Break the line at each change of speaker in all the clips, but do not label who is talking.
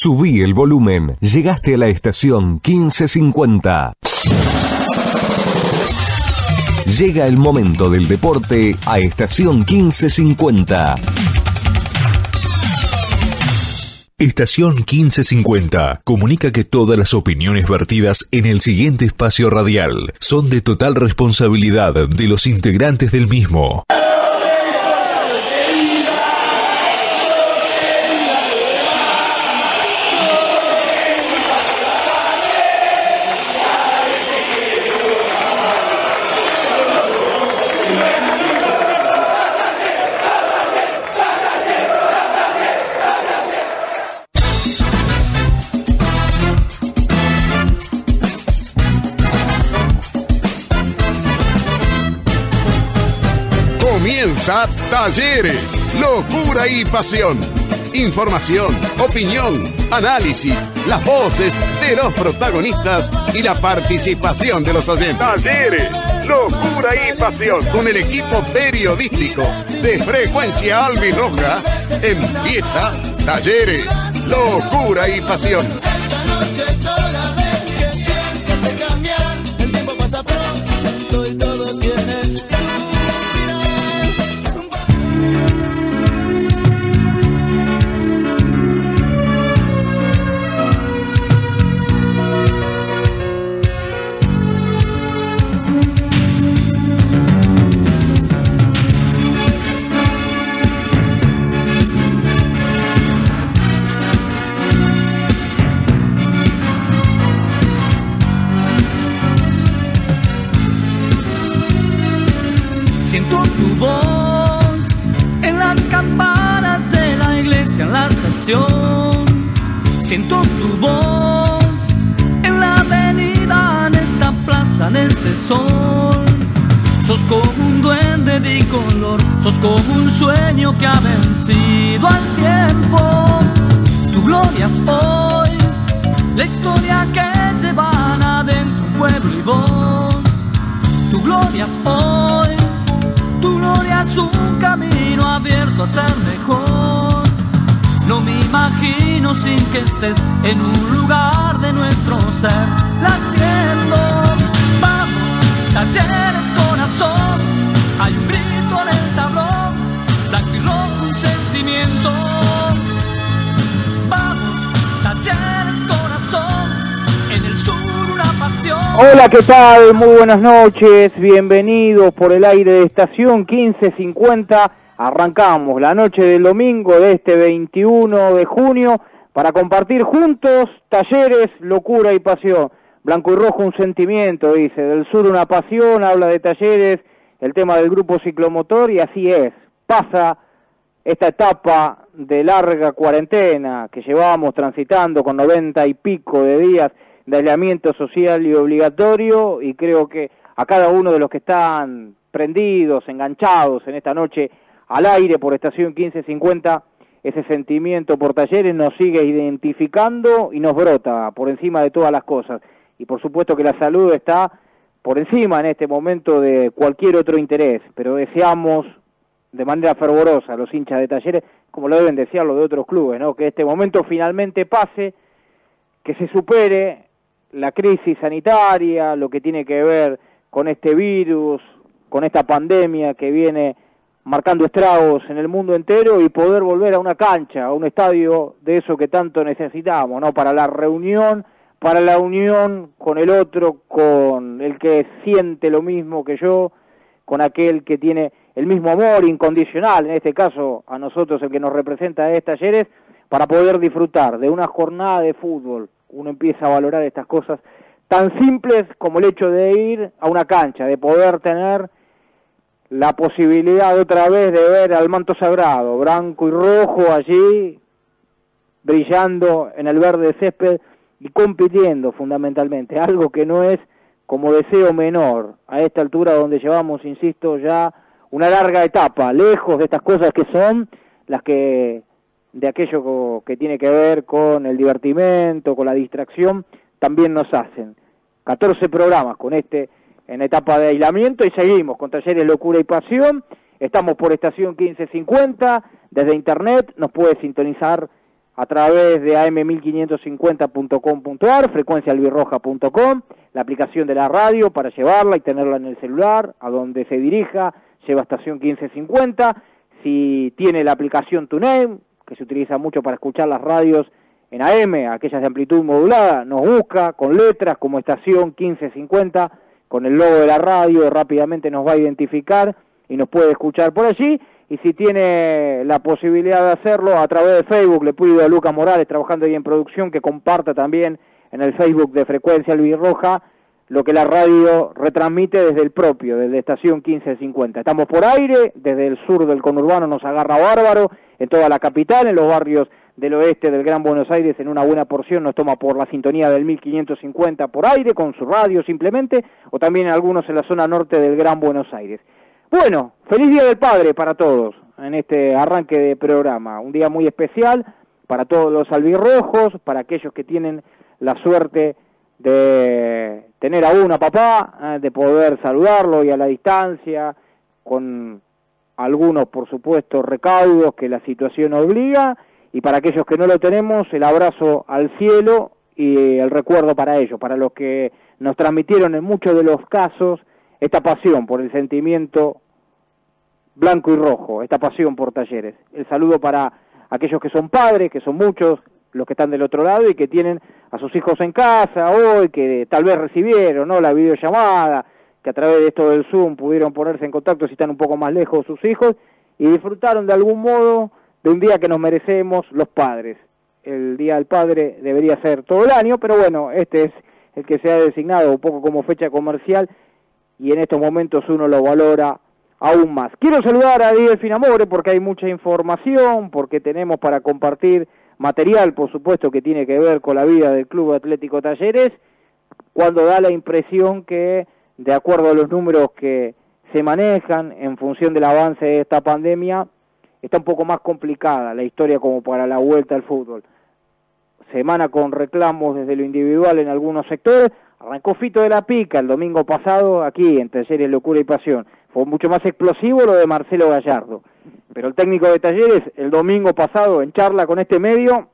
Subí el volumen. Llegaste a la estación 1550. Llega el momento del deporte a estación 1550.
Estación 1550 comunica que todas las opiniones vertidas en el siguiente espacio radial son de total responsabilidad de los integrantes del mismo.
Comienza Talleres, locura y pasión. Información, opinión, análisis, las voces de los protagonistas y la participación de los oyentes. Talleres, locura y pasión. Con el equipo periodístico de Frecuencia Albirroja, empieza Talleres, locura y pasión.
Siento tu voz en la avenida, en esta plaza, en este sol. Sos como un duende bicolor, sos como un sueño que ha vencido al tiempo. Tu gloria es hoy, la historia que llevan adentro un pueblo y vos. Tu gloria es hoy, tu gloria es un camino abierto a ser mejor. No me imagino sin que estés en un lugar de nuestro ser latiendo. Vamos, Talleres corazón, hay un grito en el tablón, blanco y rojo un sentimiento. Vamos, Talleres corazón, en el sur una pasión.
Hola, ¿qué tal? Muy buenas noches, bienvenidos por el aire de estación 1550. Arrancamos la noche del domingo de este 21 de junio para compartir juntos Talleres, locura y pasión. Blanco y rojo un sentimiento, dice, del sur una pasión, habla de Talleres, el tema del grupo ciclomotor y así es. Pasa esta etapa de larga cuarentena que llevamos transitando con 90 y pico de días de aislamiento social y obligatorio y creo que a cada uno de los que están prendidos, enganchados en esta noche al aire por estación 1550, ese sentimiento por Talleres nos sigue identificando y nos brota por encima de todas las cosas. Y por supuesto que la salud está por encima en este momento de cualquier otro interés, pero deseamos de manera fervorosa a los hinchas de Talleres, como lo deben desear los de otros clubes, ¿no? Que este momento finalmente pase, que se supere la crisis sanitaria, lo que tiene que ver con este virus, con esta pandemia que viene marcando estragos en el mundo entero y poder volver a una cancha, a un estadio de eso que tanto necesitamos, ¿no? Para la reunión, para la unión con el otro, con el que siente lo mismo que yo, con aquel que tiene el mismo amor incondicional, en este caso a nosotros el que nos representa es Talleres, para poder disfrutar de una jornada de fútbol. Uno empieza a valorar estas cosas tan simples como el hecho de ir a una cancha, de poder tener la posibilidad otra vez de ver al manto sagrado, blanco y rojo allí, brillando en el verde césped y compitiendo fundamentalmente, algo que no es como deseo menor a esta altura donde llevamos, insisto, ya una larga etapa, lejos de estas cosas que son las que, de aquello que tiene que ver con el divertimento, con la distracción, también nos hacen. 14 programas con en etapa de aislamiento y seguimos con Talleres, locura y pasión. Estamos por estación 1550, desde internet nos puede sintonizar a través de am1550.com.ar, frecuenciaalbirroja.com, la aplicación de la radio para llevarla y tenerla en el celular, a donde se dirija, lleva estación 1550. Si tiene la aplicación TuneIn, que se utiliza mucho para escuchar las radios en AM, aquellas de amplitud modulada, nos busca con letras como estación 1550, con el logo de la radio, rápidamente nos va a identificar y nos puede escuchar por allí. Y si tiene la posibilidad de hacerlo a través de Facebook, le pido a Lucas Morales, trabajando ahí en producción, que comparta también en el Facebook de Frecuencia Albirroja lo que la radio retransmite desde el propio, desde estación 1550. Estamos por aire, desde el sur del conurbano nos agarra bárbaro, en toda la capital, en los barrios del oeste del Gran Buenos Aires, en una buena porción nos toma por la sintonía del 1550 por aire, con su radio simplemente, o también algunos en la zona norte del Gran Buenos Aires. Bueno, feliz Día del Padre para todos en este arranque de programa, un día muy especial para todos los albirrojos, para aquellos que tienen la suerte de tener aún a papá, de poder saludarlo y a la distancia, con algunos, por supuesto, recaudos que la situación obliga, y para aquellos que no lo tenemos, el abrazo al cielo y el recuerdo para ellos, para los que nos transmitieron en muchos de los casos esta pasión por el sentimiento blanco y rojo, esta pasión por Talleres. El saludo para aquellos que son padres, que son muchos los que están del otro lado y que tienen a sus hijos en casa hoy, que tal vez recibieron, ¿no?, la videollamada, que a través de esto del Zoom pudieron ponerse en contacto si están un poco más lejos sus hijos, y disfrutaron de algún modo de un día que nos merecemos los padres. El Día del Padre debería ser todo el año, pero bueno, este es el que se ha designado un poco como fecha comercial, y en estos momentos uno lo valora aún más. Quiero saludar a Diego Finamore porque hay mucha información, porque tenemos para compartir material, por supuesto, que tiene que ver con la vida del Club Atlético Talleres, cuando da la impresión que, de acuerdo a los números que se manejan en función del avance de esta pandemia, está un poco más complicada la historia como para la vuelta al fútbol. Semana con reclamos desde lo individual en algunos sectores. Arrancó Fito de la Pica el domingo pasado aquí en Talleres Locura y Pasión. Fue mucho más explosivo lo de Marcelo Gallardo. Pero el técnico de Talleres el domingo pasado en charla con este medio,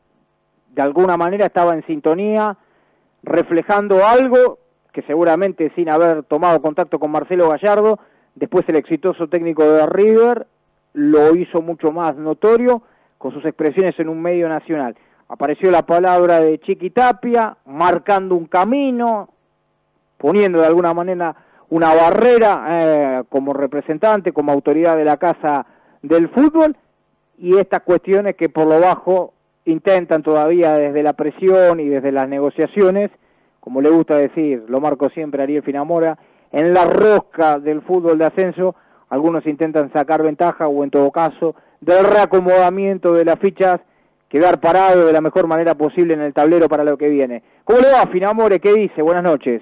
de alguna manera estaba en sintonía, reflejando algo que seguramente sin haber tomado contacto con Marcelo Gallardo, después el exitoso técnico de River lo hizo mucho más notorio con sus expresiones en un medio nacional. Apareció la palabra de Chiqui Tapia, marcando un camino, poniendo de alguna manera una barrera como representante, como autoridad de la Casa del Fútbol, y estas cuestiones que por lo bajo intentan todavía desde la presión y desde las negociaciones, como le gusta decir, lo marco siempre Ariel Finamora, en la rosca del fútbol de ascenso, algunos intentan sacar ventaja o en todo caso del reacomodamiento de las fichas, quedar parado de la mejor manera posible en el tablero para lo que viene. ¿Cómo le va, Finamore? ¿Qué dice? Buenas noches.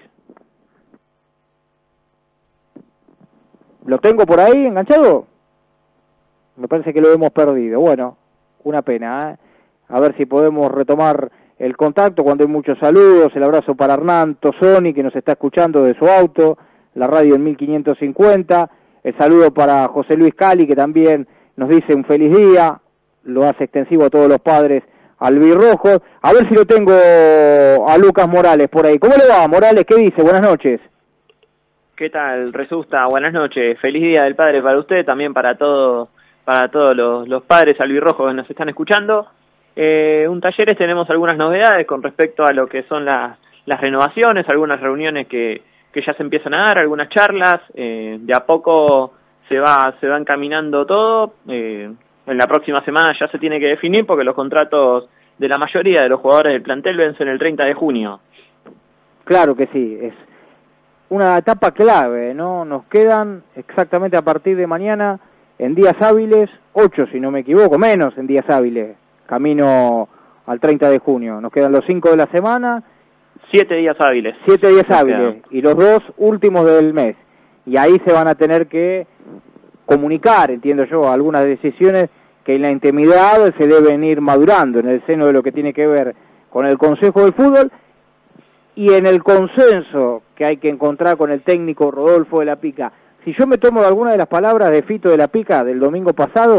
¿Lo tengo por ahí enganchado? Me parece que lo hemos perdido. Bueno, una pena, ¿eh? A ver si podemos retomar el contacto cuando hay muchos saludos. El abrazo para Hernán Tosoni, que nos está escuchando de su auto, la radio en 1550. El saludo para José Luis Cali, que también nos dice un feliz día. Lo hace extensivo a todos los padres albirrojos. A ver si lo tengo a Lucas Morales por ahí. ¿Cómo le va, Morales? ¿Qué dice? Buenas noches.
¿Qué tal, Resusta? Buenas noches. Feliz Día del Padre para usted, también para todos los padres albirrojos que nos están escuchando. Un Talleres tenemos algunas novedades con respecto a lo que son las renovaciones, algunas reuniones que ya se empiezan a dar, algunas charlas. De a poco se va encaminando todo. En la próxima semana ya se tiene que definir porque los contratos de la mayoría de los jugadores del plantel vencen el 30 de junio.
Claro que sí, es una etapa clave, ¿no? Nos quedan exactamente a partir de mañana, en días hábiles, 8 si no me equivoco, menos en días hábiles, camino al 30 de junio. Nos quedan los 5 de la semana.
7 días hábiles.
7 días hábiles, y los 2 últimos del mes. Y ahí se van a tener que comunicar, entiendo yo, algunas decisiones que en la intimidad se deben ir madurando en el seno de lo que tiene que ver con el Consejo del Fútbol y en el consenso que hay que encontrar con el técnico Rodolfo de la Pica. Si yo me tomo de alguna de las palabras de Fito de la Pica del domingo pasado,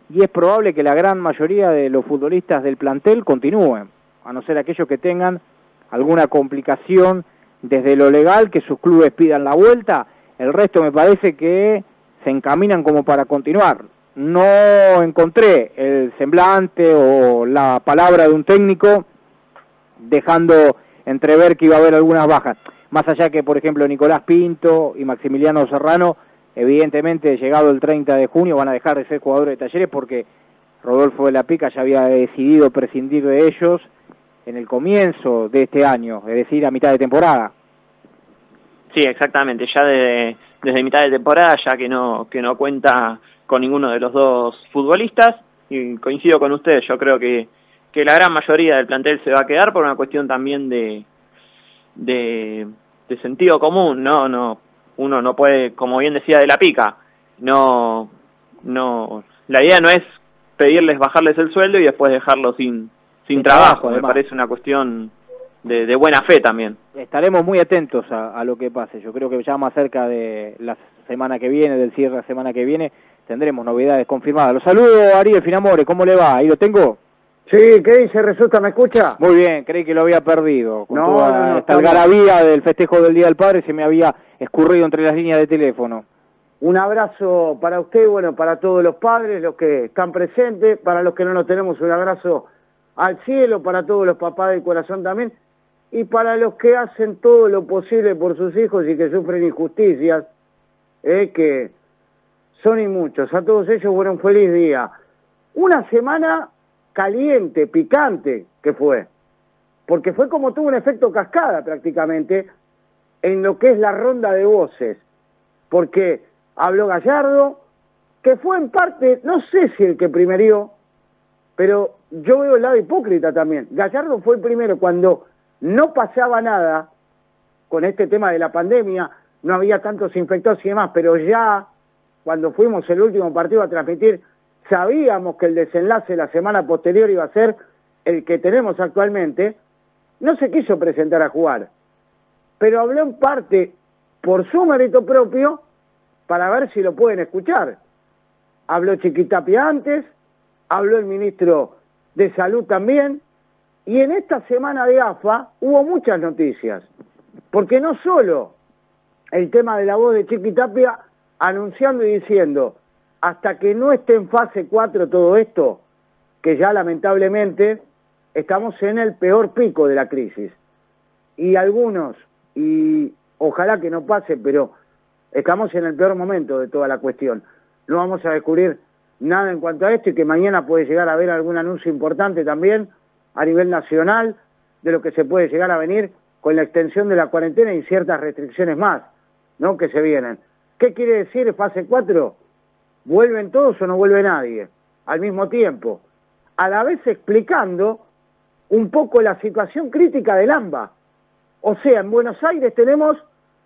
y es probable que la gran mayoría de los futbolistas del plantel continúen, a no ser aquellos que tengan alguna complicación desde lo legal, que sus clubes pidan la vuelta. El resto me parece que se encaminan como para continuar. No encontré el semblante o la palabra de un técnico dejando entrever que iba a haber algunas bajas. Más allá que, por ejemplo, Nicolás Pinto y Maximiliano Serrano, evidentemente, llegado el 30 de junio, van a dejar de ser jugadores de Talleres porque Rodolfo de la Pica ya había decidido prescindir de ellos en el comienzo de este año, es decir, a mitad de temporada.
Sí, exactamente, ya desde mitad de temporada, ya que no cuenta con ninguno de los dos futbolistas, y coincido con ustedes, yo creo que la gran mayoría del plantel se va a quedar por una cuestión también de sentido común, ¿no? Uno no puede, como bien decía de la Pica, la idea no es pedirles bajarles el sueldo y después dejarlos sin trabajo, me parece una cuestión de buena fe también.
Estaremos muy atentos a lo que pase. Yo creo que ya más cerca de la semana que viene, del cierre de la semana que viene, tendremos novedades confirmadas. Los saludo, Ariel Finamore, ¿cómo le va? ¿Ahí lo tengo?
Sí, ¿qué dice? ¿Resulta? ¿Me escucha?
Muy bien, creí que lo había perdido. Con
no,
esta algarabía del festejo del Día del Padre se me había escurrido entre las líneas de teléfono.
Un abrazo para usted, bueno, para todos los padres, los que están presentes, para los que no lo tenemos, un abrazo al cielo, para todos los papás del corazón también, y para los que hacen todo lo posible por sus hijos y que sufren injusticias, que son y muchos. A todos ellos, bueno, un feliz día. Una semana caliente, picante que fue, porque fue como tuvo un efecto cascada prácticamente en lo que es la ronda de voces, porque habló Gallardo, que fue en parte, no sé si el que primerió, pero yo veo el lado hipócrita también. Gallardo fue el primero cuando no pasaba nada con este tema de la pandemia, no había tantos infectados y demás, pero ya cuando fuimos el último partido a transmitir, sabíamos que el desenlace la semana posterior iba a ser el que tenemos actualmente. No se quiso presentar a jugar, pero habló en parte por su mérito propio para ver si lo pueden escuchar. Habló Chiquitapia antes, habló el ministro de Salud también, y en esta semana de AFA hubo muchas noticias, porque no solo el tema de la voz de Chiquitapia anunciando y diciendo hasta que no esté en fase 4 todo esto, que ya lamentablemente estamos en el peor pico de la crisis. Y algunos, y ojalá que no pase, pero estamos en el peor momento de toda la cuestión. No vamos a descubrir nada en cuanto a esto y que mañana puede llegar a haber algún anuncio importante también a nivel nacional de lo que se puede llegar a venir con la extensión de la cuarentena y ciertas restricciones más, ¿no?, que se vienen. ¿Qué quiere decir fase 4? ¿Vuelven todos o no vuelve nadie? Al mismo tiempo, a la vez explicando un poco la situación crítica del AMBA. O sea, en Buenos Aires tenemos,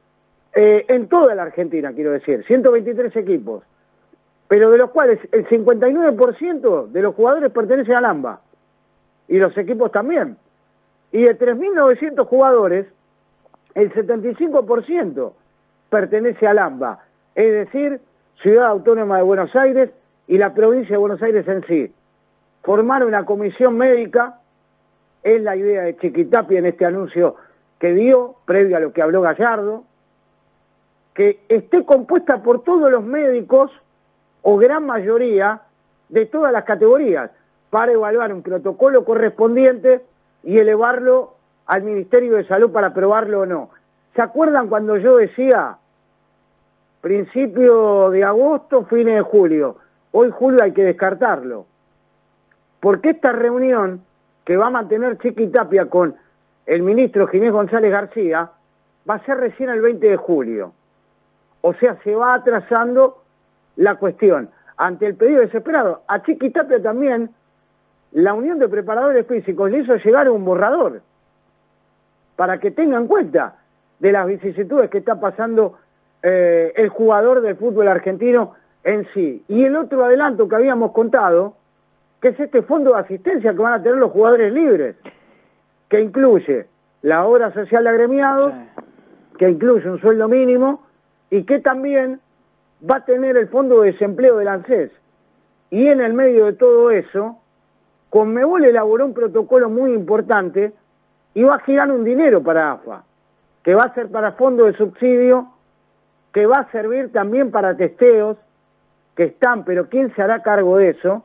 en toda la Argentina, quiero decir, 123 equipos, pero de los cuales el 59% de los jugadores pertenecen al AMBA, y los equipos también. Y de 3.900 jugadores, el 75% pertenece al AMBA, es decir, Ciudad Autónoma de Buenos Aires y la provincia de Buenos Aires en sí. Formar una comisión médica es la idea de Chiquitapia en este anuncio que dio, previo a lo que habló Gallardo, que esté compuesta por todos los médicos, o gran mayoría, de todas las categorías, para evaluar un protocolo correspondiente y elevarlo al Ministerio de Salud para aprobarlo o no. ¿Se acuerdan cuando yo decía principio de agosto, fines de julio? Hoy julio hay que descartarlo, porque esta reunión que va a mantener Chiquitapia con el ministro Ginés González García va a ser recién el 20 de julio. O sea, se va atrasando la cuestión. Ante el pedido desesperado, a Chiquitapia también la Unión de Preparadores Físicos le hizo llegar un borrador para que tengan cuenta de las vicisitudes que está pasando el jugador del fútbol argentino en sí. Y el otro adelanto que habíamos contado, que es este fondo de asistencia que van a tener los jugadores libres, que incluye la obra social de agremiados, que incluye un sueldo mínimo, y que también va a tener el fondo de desempleo del ANSES. Y en el medio de todo eso, Conmebol elaboró un protocolo muy importante y va a girar un dinero para AFA, que va a ser para fondo de subsidio, que va a servir también para testeos, que están, pero ¿quién se hará cargo de eso?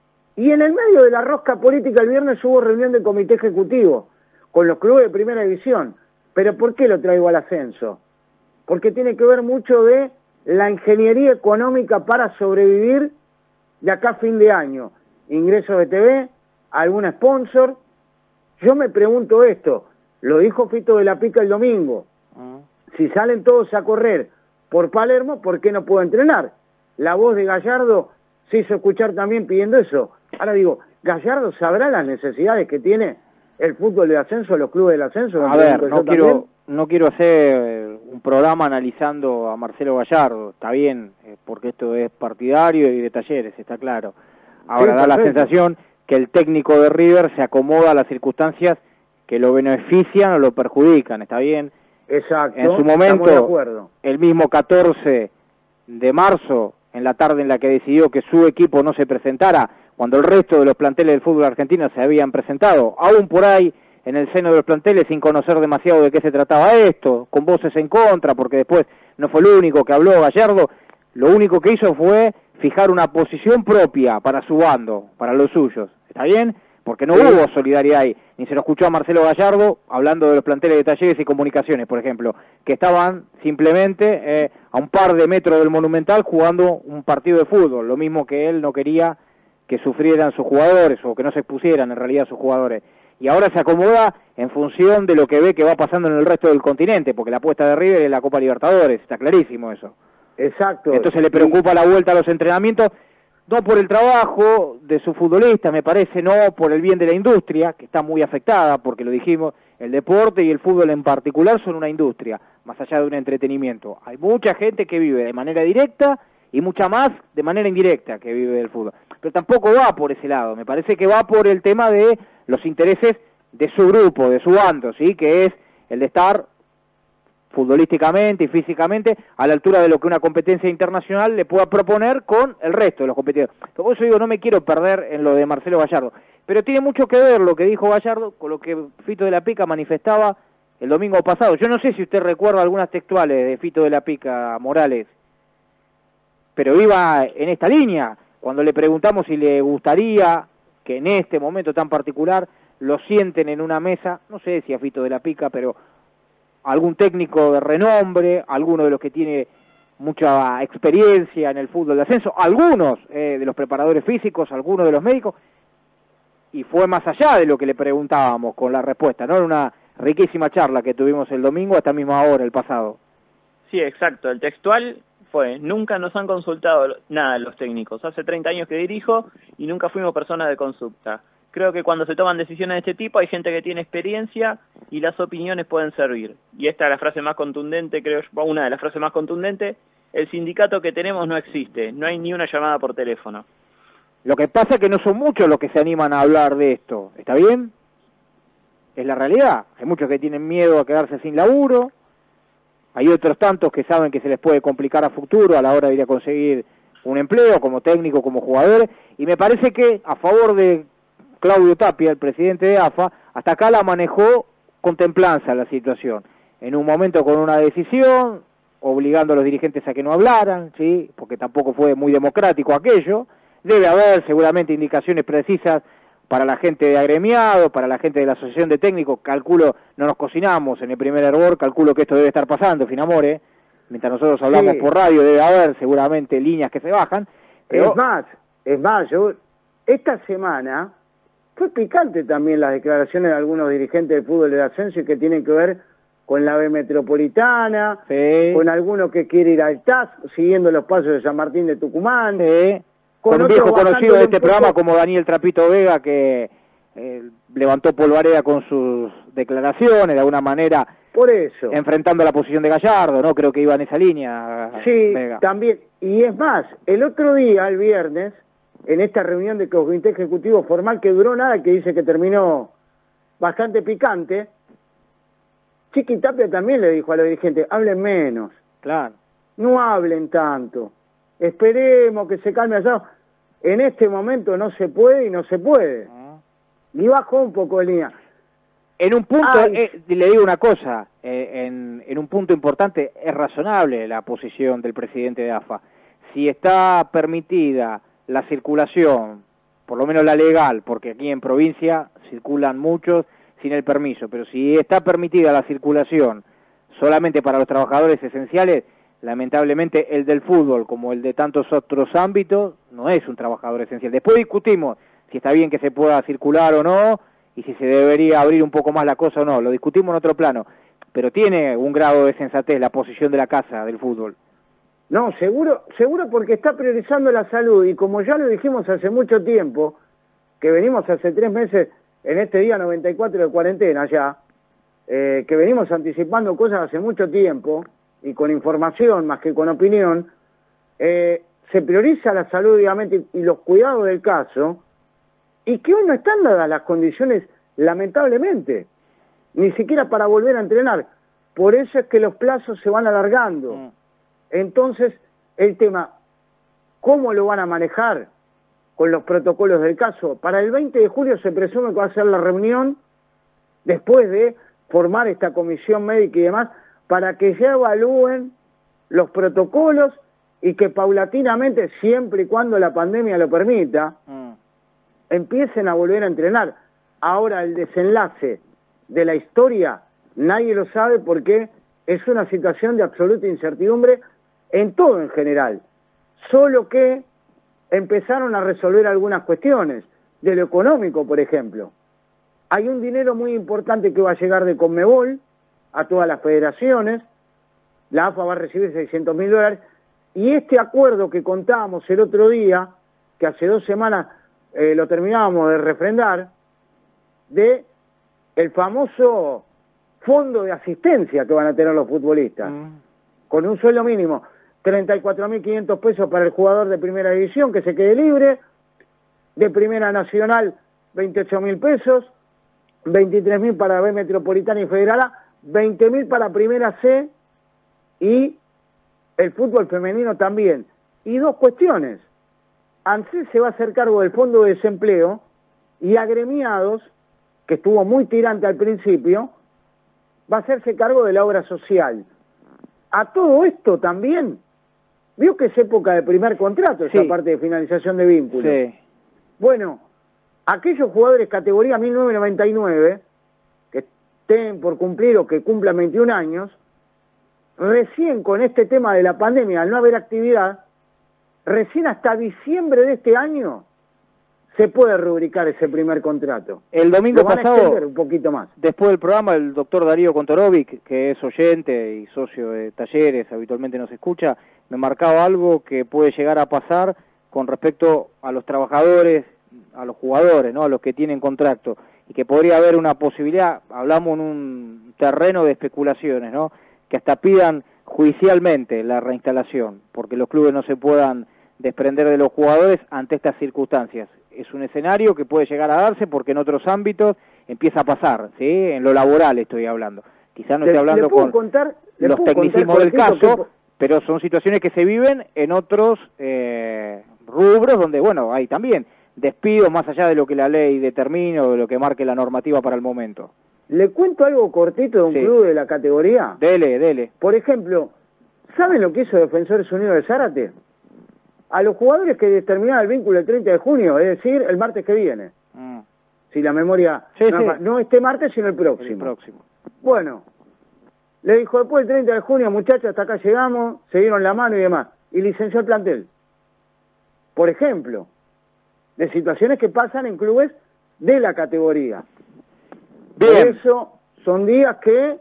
Y en el medio de la rosca política el viernes hubo reunión del comité ejecutivo con los clubes de primera división. ¿Pero por qué lo traigo al ascenso? Porque tiene que ver mucho de la ingeniería económica para sobrevivir de acá a fin de año. Ingresos de TV, algún sponsor. Yo me pregunto esto, lo dijo Fito de la Pica el domingo, si salen todos a correr por Palermo, ¿por qué no puedo entrenar? La voz de Gallardo se hizo escuchar también pidiendo eso. Ahora digo, ¿Gallardo sabrá las necesidades que tiene el fútbol de ascenso, los clubes del ascenso?
A ver, no quiero hacer un programa analizando a Marcelo Gallardo, está bien, porque esto es partidario y de Talleres, está claro. Ahora
Sí,
da la
perfecto.
sensación que el técnico de River se acomoda a las circunstancias que lo benefician o lo perjudican, está bien.
Exacto,
En su
estamos de
momento,
acuerdo.
el mismo 14 de marzo, en la tarde en la que decidió que su equipo no se presentara, cuando el resto de los planteles del fútbol argentino se habían presentado, aún por ahí en el seno de los planteles sin conocer demasiado de qué se trataba esto, con voces en contra, porque después no fue el único que habló Gallardo, lo único que hizo fue fijar una posición propia para su bando, para los suyos, ¿está bien? Porque no hubo solidaridad ahí, ni se lo escuchó a Marcelo Gallardo hablando de los planteles de Talleres y Comunicaciones, por ejemplo, que estaban simplemente a un par de metros del Monumental jugando un partido de fútbol, lo mismo que él no quería que sufrieran sus jugadores o que no se expusieran en realidad sus jugadores. Y ahora se acomoda en función de lo que ve que va pasando en el resto del continente, porque la apuesta de River es la Copa Libertadores, está clarísimo eso.
Exacto.
Entonces le preocupa la vuelta a los entrenamientos, no por el trabajo de sus futbolistas, me parece, no por el bien de la industria, que está muy afectada, porque lo dijimos, el deporte y el fútbol en particular son una industria, más allá de un entretenimiento. Hay mucha gente que vive de manera directa y mucha más de manera indirecta que vive del fútbol. Pero tampoco va por ese lado, me parece que va por el tema de los intereses de su grupo, de su bando, ¿sí? Que es el de estar futbolísticamente y físicamente a la altura de lo que una competencia internacional le pueda proponer con el resto de los competidores. Por eso digo, no me quiero perder en lo de Marcelo Gallardo, pero tiene mucho que ver lo que dijo Gallardo con lo que Fito de la Pica manifestaba el domingo pasado. Yo no sé si usted recuerda algunas textuales de Fito de la Pica Morales, pero iba en esta línea, cuando le preguntamos si le gustaría que en este momento tan particular lo sienten en una mesa, no sé si a Fito de la Pica, pero algún técnico de renombre, alguno de los que tiene mucha experiencia en el fútbol de ascenso, algunos de los preparadores físicos, algunos de los médicos, y fue más allá de lo que le preguntábamos con la respuesta, ¿no? Era una riquísima charla que tuvimos el domingo a esta misma hora, el pasado.
Sí, exacto. El textual fue, nunca nos han consultado nada los técnicos. Hace 30 años que dirijo y nunca fuimos personas de consulta. Creo que cuando se toman decisiones de este tipo hay gente que tiene experiencia y las opiniones pueden servir. Y esta es la frase más contundente, creo yo, una de las frases más contundentes, el sindicato que tenemos no existe, no hay ni una llamada por teléfono.
Lo que pasa es que no son muchos los que se animan a hablar de esto, ¿está bien? Es la realidad, hay muchos que tienen miedo a quedarse sin laburo, hay otros tantos que saben que se les puede complicar a futuro a la hora de ir a conseguir un empleo como técnico, como jugador, y me parece que a favor de Claudio Tapia, el presidente de AFA, hasta acá la manejó con templanza la situación. En un momento con una decisión, obligando a los dirigentes a que no hablaran, ¿sí? Porque tampoco fue muy democrático aquello. Debe haber seguramente indicaciones precisas para la gente de agremiado, para la gente de la asociación de técnicos. Calculo, no nos cocinamos en el primer hervor, calculo que esto debe estar pasando, Finamore. Mientras nosotros hablamos por radio, debe haber seguramente líneas que se bajan. Pero...
Es más, yo esta semana fue picante también las declaraciones de algunos dirigentes del fútbol de ascenso y que tienen que ver con la B Metropolitana,
sí,
con alguno que quiere ir al TAS, siguiendo los pasos de San Martín de Tucumán.
Sí, con un viejo conocido de este programa como Daniel Trapito Vega, que levantó polvareda con sus declaraciones, de alguna manera,
por eso,
enfrentando la posición de Gallardo, ¿no? Creo que iba en esa línea.
Sí,
Vega.
También. Y es más, el otro día, el viernes, en esta reunión de comité ejecutivo formal que duró nada, que dice que terminó bastante picante, Chiqui Tapia también le dijo a los dirigentes, hablen menos,
Claro.
no hablen tanto, esperemos que se calme allá. en este momento no se puede y no se puede. Y bajó un poco de línea.
En un punto, le digo una cosa, en un punto importante, es razonable la posición del presidente de AFA. Si está permitida la circulación, por lo menos la legal, porque aquí en provincia circulan muchos sin el permiso, pero si está permitida la circulación solamente para los trabajadores esenciales, lamentablemente el del fútbol, como el de tantos otros ámbitos, no es un trabajador esencial. Después discutimos si está bien que se pueda circular o no, y si se debería abrir un poco más la cosa o no, lo discutimos en otro plano, pero tiene un grado de sensatez la posición de la casa del fútbol.
No, seguro porque está priorizando la salud, y como ya lo dijimos hace mucho tiempo, que venimos hace 3 meses en este día 94 de cuarentena ya, que venimos anticipando cosas hace mucho tiempo, y con información más que con opinión, se prioriza la salud, obviamente, y los cuidados del caso, y que hoy no están dadas las condiciones, lamentablemente, ni siquiera para volver a entrenar. Por eso es que los plazos se van alargando. Entonces, el tema, ¿cómo lo van a manejar con los protocolos del caso? Para el 20 de julio se presume que va a ser la reunión, después de formar esta comisión médica y demás, para que ya evalúen los protocolos y que paulatinamente, siempre y cuando la pandemia lo permita, empiecen a volver a entrenar. Ahora, el desenlace de la historia, nadie lo sabe porque es una situación de absoluta incertidumbre en todo en general. Solo que empezaron a resolver algunas cuestiones, de lo económico, por ejemplo. Hay un dinero muy importante que va a llegar de Conmebol a todas las federaciones, la AFA va a recibir $600.000, y este acuerdo que contábamos el otro día, que hace 2 semanas lo terminábamos de refrendar, de el famoso fondo de asistencia que van a tener los futbolistas, con un sueldo mínimo, 34.500 pesos para el jugador de primera división que se quede libre, de primera nacional 28.000 pesos, 23.000 para B Metropolitana y Federal A, 20.000 para primera C, y el fútbol femenino también. Y 2 cuestiones: ANSES se va a hacer cargo del fondo de desempleo, y agremiados, que estuvo muy tirante al principio, va a hacerse cargo de la obra social. A todo esto también, vio que es época de primer contrato, esa parte de finalización de vínculos. Sí. Bueno, aquellos jugadores categoría 1999, que estén por cumplir o que cumplan 21 años, recién con este tema de la pandemia, al no haber actividad, recién hasta diciembre de este año se puede rubricar ese primer contrato.
El domingo pasado,
un poquito más.
Después del programa, el doctor Darío Kontorovic, que es oyente y socio de Talleres, habitualmente nos escucha, me marcaba algo que puede llegar a pasar con respecto a los trabajadores, a los jugadores, ¿no?, a los que tienen contrato, y que podría haber una posibilidad, hablamos en un terreno de especulaciones, ¿no?, que hasta pidan judicialmente la reinstalación, porque los clubes no se puedan desprender de los jugadores ante estas circunstancias. Es un escenario que puede llegar a darse porque en otros ámbitos empieza a pasar, ¿sí?, en lo laboral estoy hablando. Quizás no estoy hablando con los tecnicismos del caso, pero son situaciones que se viven en otros rubros donde, bueno, hay también despidos más allá de lo que la ley determine o de lo que marque la normativa para el momento.
¿Le cuento algo cortito de un club de la categoría?
Dele.
Por ejemplo, ¿saben lo que hizo Defensores Unidos de Zárate? A los jugadores que terminaron el vínculo el 30 de junio, es decir, el martes que viene. Si la memoria... no este martes, sino el próximo. Bueno, le dijo, después del 30 de junio, muchachos, hasta acá llegamos, se dieron la mano y demás. Y licenció el plantel. Por ejemplo, de situaciones que pasan en clubes de la categoría. Bien. Por eso son días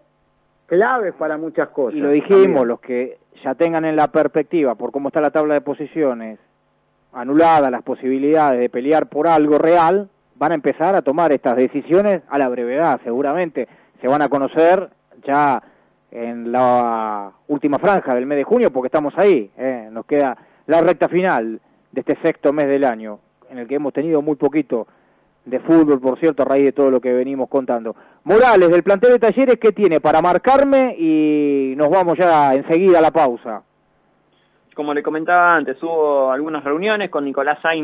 claves para muchas cosas.
Y lo dijimos, también. Los que ya tengan en la perspectiva, por cómo está la tabla de posiciones, anuladas las posibilidades de pelear por algo real, van a empezar a tomar estas decisiones a la brevedad, seguramente. Se van a conocer ya en la última franja del mes de junio, porque estamos ahí, nos queda la recta final de este 6º mes del año, en el que hemos tenido muy poquito de fútbol, por cierto, a raíz de todo lo que venimos contando. Morales, del plantel de Talleres, ¿qué tiene para marcarme? Y nos vamos ya enseguida a la pausa.
Como le comentaba antes, hubo algunas reuniones con Nicolás Sainz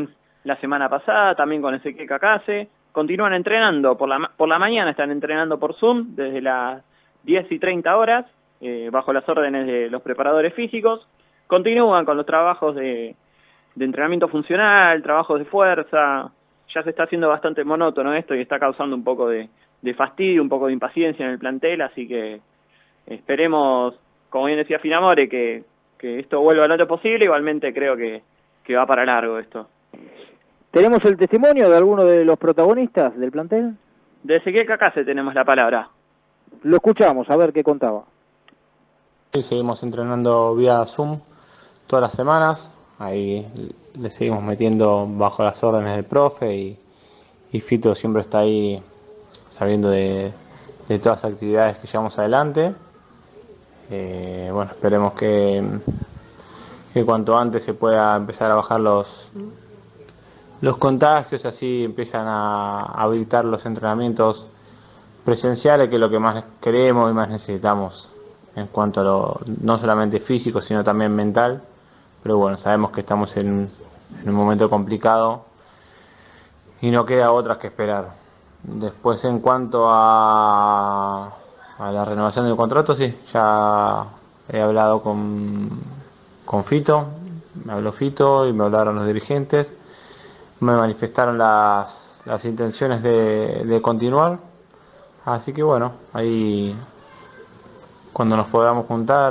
la semana pasada, también con Ezequiel Cacase. Continúan entrenando, por la mañana están entrenando por Zoom desde las 10:30 horas, bajo las órdenes de los preparadores físicos. Continúan con los trabajos de entrenamiento funcional, trabajos de fuerza. Ya se está haciendo bastante monótono esto y está causando un poco de fastidio, un poco de impaciencia en el plantel, así que esperemos, como bien decía Finamore, que esto vuelva lo antes posible. Igualmente creo que va para largo esto.
¿Tenemos el testimonio de alguno de los protagonistas del plantel?
De Ezequiel Cacase tenemos la palabra.
Lo escuchamos, a ver qué contaba.
Sí, seguimos entrenando vía Zoom todas las semanas. Ahí le seguimos metiendo bajo las órdenes del profe y Fito siempre está ahí sabiendo de todas las actividades que llevamos adelante. Bueno, esperemos que cuanto antes se pueda empezar a bajar los contagios, así empiezan a habilitar los entrenamientos presenciales, que es lo que más queremos y más necesitamos en cuanto a lo no solamente físico, sino también mental. Pero bueno, sabemos que estamos en un momento complicado y no queda otra que esperar. Después, en cuanto a la renovación del contrato, sí, ya he hablado con Fito, me habló Fito y me hablaron los dirigentes, me manifestaron las intenciones de continuar, así que bueno, ahí cuando nos podamos juntar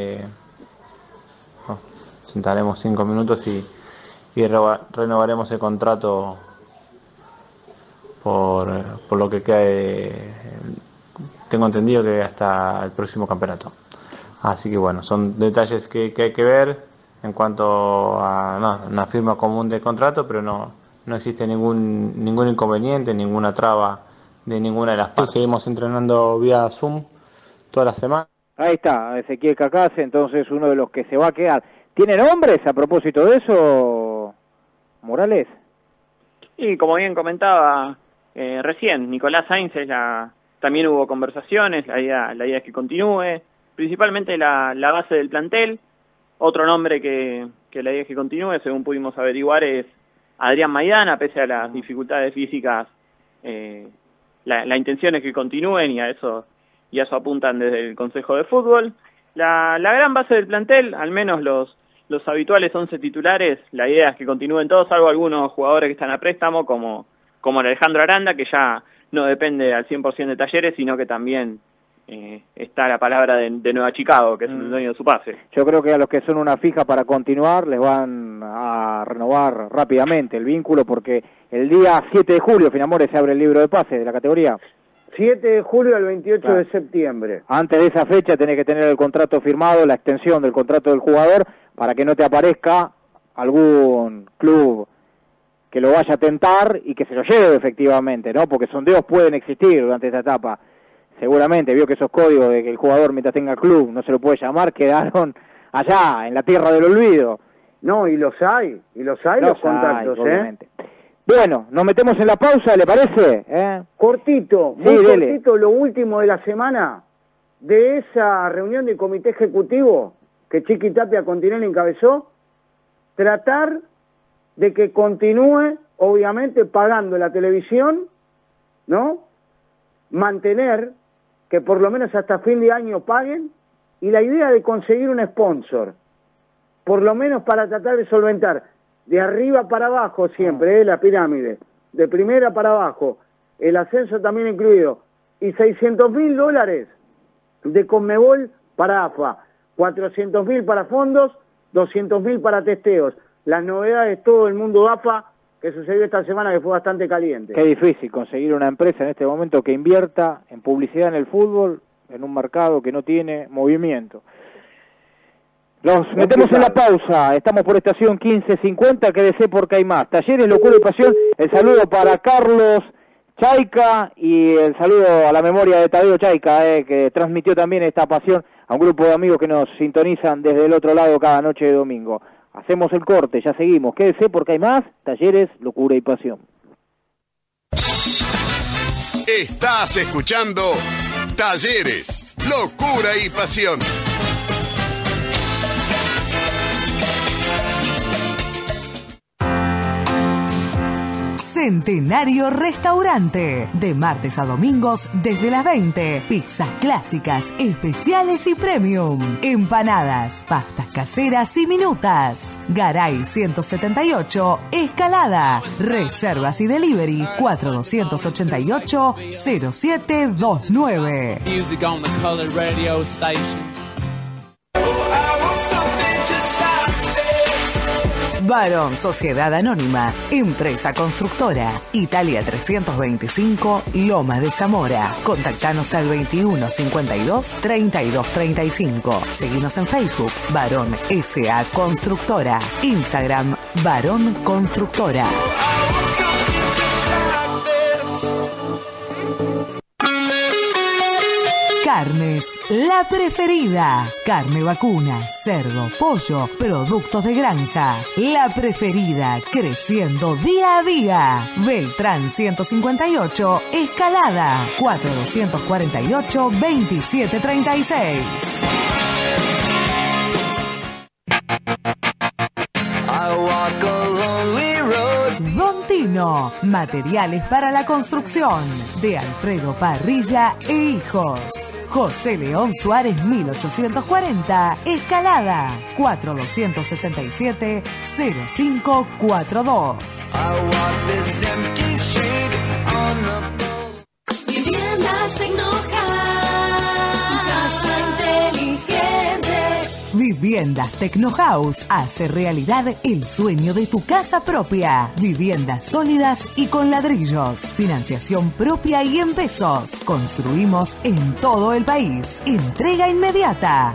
sentaremos 5 minutos y renovaremos el contrato por lo que quede, tengo entendido que hasta el próximo campeonato. Así que bueno, son detalles que hay que ver en cuanto a una firma común de contrato, pero no existe ningún inconveniente, ninguna traba de ninguna de las partes. Seguimos entrenando vía Zoom toda la semana.
Ahí está, Ezequiel Cacase, entonces uno de los que se va a quedar. ¿Tiene nombres a propósito de eso, Morales?
Y como bien comentaba recién, Nicolás Sainz también hubo conversaciones, la idea es que continúe, principalmente la base del plantel. Otro nombre que la idea es que continúe, según pudimos averiguar, es Adrián Maidana. Pese a las dificultades físicas, la intención es que continúen y a eso apuntan desde el Consejo de Fútbol. La gran base del plantel, al menos los habituales 11 titulares, la idea es que continúen todos, salvo algunos jugadores que están a préstamo, como Alejandro Aranda, que ya no depende al 100% de Talleres, sino que también está la palabra de Nueva Chicago, que es el dueño de su pase.
Yo creo que a los que son una fija para continuar les van a renovar rápidamente el vínculo, porque el día 7 de julio, Finamore, se abre el libro de pases de la categoría.
7 de julio al 28 de septiembre.
Antes de esa fecha tenés que tener el contrato firmado, la extensión del contrato del jugador, para que no te aparezca algún club que lo vaya a tentar y que se lo lleve efectivamente, ¿no? Porque sondeos pueden existir durante esta etapa. Seguramente vio que esos códigos de que el jugador mientras tenga club no se lo puede llamar quedaron allá, en la tierra del olvido.
No, y los hay los contactos,
obviamente. Bueno, nos metemos en la pausa, ¿le parece?
Cortito,
sí,
muy cortito, lo último de la semana, de esa reunión del comité ejecutivo que Chiqui Tapia Continelli encabezó, tratar de que continúe, obviamente, pagando la televisión, ¿no? Mantener que por lo menos hasta fin de año paguen, y la idea de conseguir un sponsor, por lo menos para tratar de solventar de arriba para abajo siempre, la pirámide, de primera para abajo, el ascenso también incluido, y $600.000 de Conmebol para AFA, 400.000 para fondos, 200.000 para testeos. Las novedades, todo el mundo AFA, que sucedió esta semana, que fue bastante caliente.
Qué difícil conseguir una empresa en este momento que invierta en publicidad en el fútbol, en un mercado que no tiene movimiento. Nos metemos en la pausa, estamos por estación 1550, quédese porque hay más. Talleres, locura y pasión, el saludo para Carlos Chaica y el saludo a la memoria de Tadeo Chaica, que transmitió también esta pasión a un grupo de amigos que nos sintonizan desde el otro lado cada noche de domingo. Hacemos el corte, ya seguimos, quédese porque hay más. Talleres, locura y pasión.
Estás escuchando Talleres, locura y pasión.
Centenario Restaurante. De martes a domingos desde las 20. Pizzas clásicas, especiales y premium. Empanadas, pastas caseras y minutas. Garay 178, Escalada. Reservas y delivery 4288-0729. Barón Sociedad Anónima, empresa constructora, Italia 325, Lomas de Zamora. Contactanos al 2152-3235. Seguinos en Facebook, Barón S.A. Constructora. Instagram, Barón Constructora. Carnes La Preferida. Carne vacuna, cerdo, pollo, productos de granja. La Preferida, creciendo día a día. Beltrán 158, Escalada, 4248-2736. Don Tino, materiales para la construcción, de Alfredo Parrilla e Hijos. José León Suárez 1840, Escalada, 4267-0542.
Viviendas Tecnohouse, casa inteligente.
Viviendas Tecnohouse hace realidad el sueño de tu casa propia. Viviendas sólidas y con ladrillos. Financiación propia y en pesos. Construimos en todo el país. Entrega inmediata.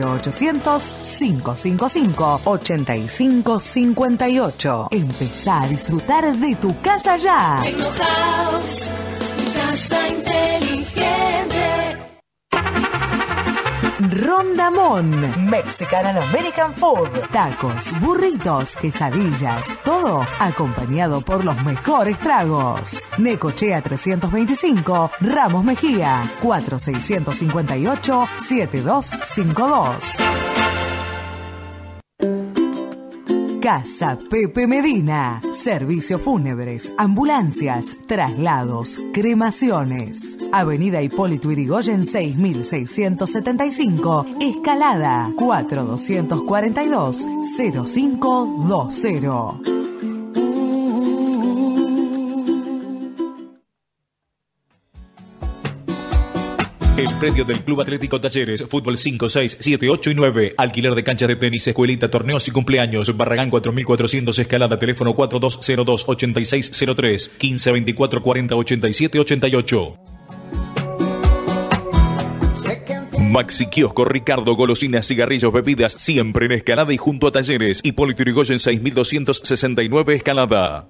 0800-555-8558. Empezá a disfrutar de tu casa ya.
Tecnohouse, tu casa inteligente.
Rondamón, Mexican and American Food, tacos, burritos, quesadillas, todo acompañado por los mejores tragos. Necochea 325, Ramos Mejía, 4658-7252. Casa Pepe Medina. Servicios fúnebres, ambulancias, traslados, cremaciones. Avenida Hipólito Yrigoyen 6675, Escalada, 4242-0520.
El predio del Club Atlético Talleres, fútbol 5, 6, 7, 8 y 9, alquiler de canchas de tenis, escuelita, torneos y cumpleaños, Barragán 4400, Escalada, teléfono 4202-8603, 1524-40-87-88. Maxi Kiosco Ricardo, golosinas, cigarrillos, bebidas, siempre en Escalada y junto a Talleres. Hipólito Yrigoyen 6269, Escalada.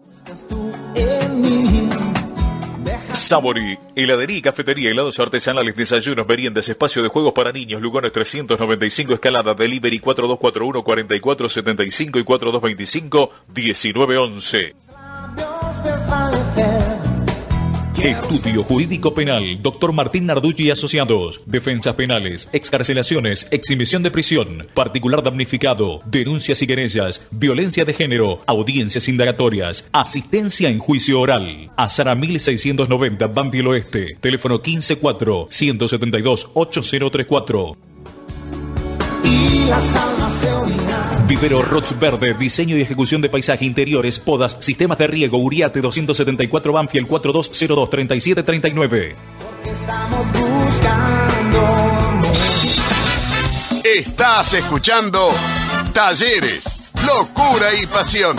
Sabori, heladería y cafetería, helados artesanales, desayunos, meriendas, espacio de juegos para niños, Lugones 395, Escalada, delivery 4241-4475 y 4225-1911. Estudio Jurídico Penal, Dr. Martín Narducci y Asociados. Defensas penales, excarcelaciones, exhibición de prisión, particular damnificado, denuncias y querellas, violencia de género, audiencias indagatorias, asistencia en juicio oral. Azara 1690, Banfield Oeste. Teléfono 154-172-8034. Y las almas se unirán. Vivero Rots Verde, diseño y ejecución de paisaje, interiores, podas, sistemas de riego, Uriarte 274, Banfield 4202-3739. Porque estamos buscando.
Estás escuchando Talleres, locura y pasión.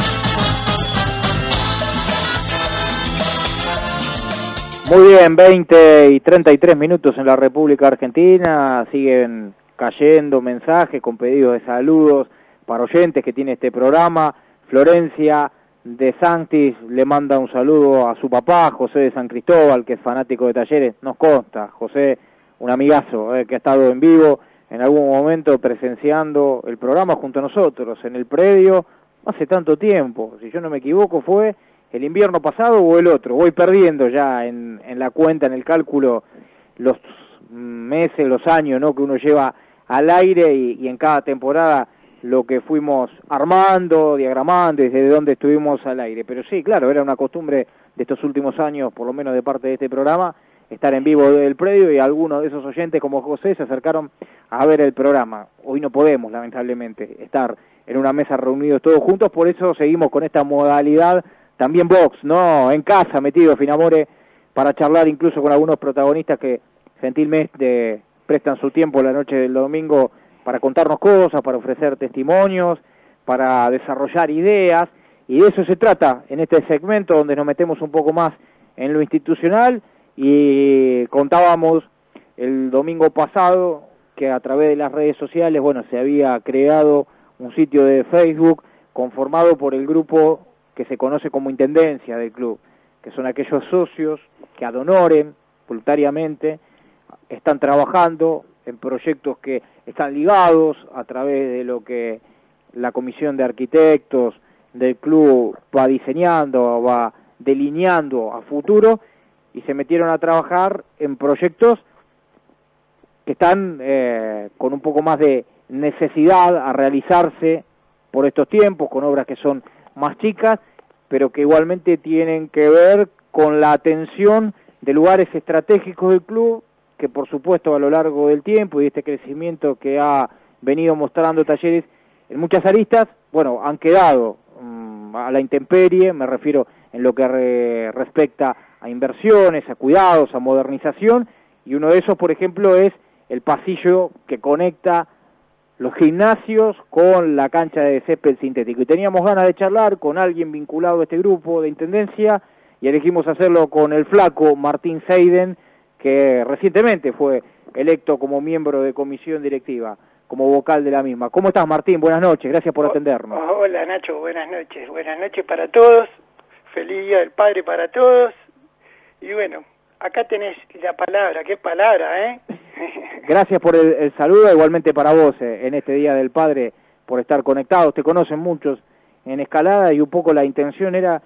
Muy bien, 20 y 33 minutos en la República Argentina. Siguen cayendo mensajes con pedidos de saludos para oyentes que tiene este programa. Florencia de Santis le manda un saludo a su papá, José de San Cristóbal, que es fanático de Talleres. Nos consta, José, un amigazo que ha estado en vivo en algún momento presenciando el programa junto a nosotros en el predio hace tanto tiempo. Si yo no me equivoco, fue el invierno pasado o el otro. Voy perdiendo ya en la cuenta, en el cálculo, los meses, los años, ¿no?, que uno lleva al aire y en cada temporada lo que fuimos armando, diagramando, desde dónde estuvimos al aire. Pero sí, claro, era una costumbre de estos últimos años, por lo menos de parte de este programa, estar en vivo del predio, y algunos de esos oyentes como José se acercaron a ver el programa. Hoy no podemos, lamentablemente, estar en una mesa reunidos todos juntos, por eso seguimos con esta modalidad, también box, ¿no? En casa, metido Finamore, para charlar incluso con algunos protagonistas que gentilmente prestan su tiempo la noche del domingo para contarnos cosas, para ofrecer testimonios, para desarrollar ideas, y de eso se trata en este segmento donde nos metemos un poco más en lo institucional. Y contábamos el domingo pasado que a través de las redes sociales, bueno, se había creado un sitio de Facebook conformado por el grupo que se conoce como Intendencia del club, que son aquellos socios que ad honorem, voluntariamente, están trabajando en proyectos que están ligados a través de lo que la comisión de arquitectos del club va diseñando, va delineando a futuro, y se metieron a trabajar en proyectos que están con un poco más de necesidad a realizarse por estos tiempos, con obras que son más chicas, pero que igualmente tienen que ver con la atención de lugares estratégicos del club, que por supuesto a lo largo del tiempo y este crecimiento que ha venido mostrando Talleres en muchas aristas, bueno, han quedado a la intemperie, me refiero en lo que respecta a inversiones, a cuidados, a modernización, y uno de esos, por ejemplo, es el pasillo que conecta los gimnasios con la cancha de césped sintético. Y teníamos ganas de charlar con alguien vinculado a este grupo de Intendencia, y elegimos hacerlo con el flaco Martín Seiden, que recientemente fue electo como miembro de comisión directiva, como vocal de la misma. ¿Cómo estás, Martín? Buenas noches, gracias por atendernos.
Hola, Nacho, buenas noches para todos, feliz Día del Padre para todos. Y bueno, acá tenés la palabra, qué palabra, ¿eh?
Gracias por el saludo, igualmente para vos en este Día del Padre, por estar conectados. Te conocen muchos en Escalada, y un poco la intención era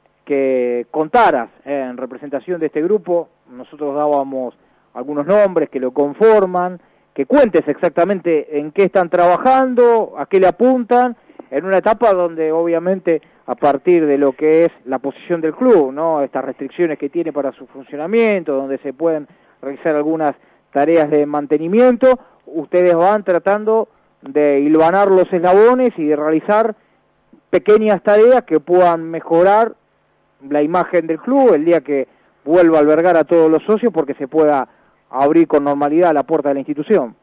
que contaras en representación de este grupo. Nosotros dábamos algunos nombres que lo conforman, que cuentes exactamente en qué están trabajando, a qué le apuntan, en una etapa donde obviamente a partir de lo que es la posición del club, ¿no? Estas restricciones que tiene para su funcionamiento, donde se pueden realizar algunas tareas de mantenimiento, ustedes van tratando de hilvanar los eslabones y de realizar pequeñas tareas que puedan mejorar la imagen del club el día que vuelva a albergar a todos los socios, porque se pueda abrir con normalidad la puerta de la institución.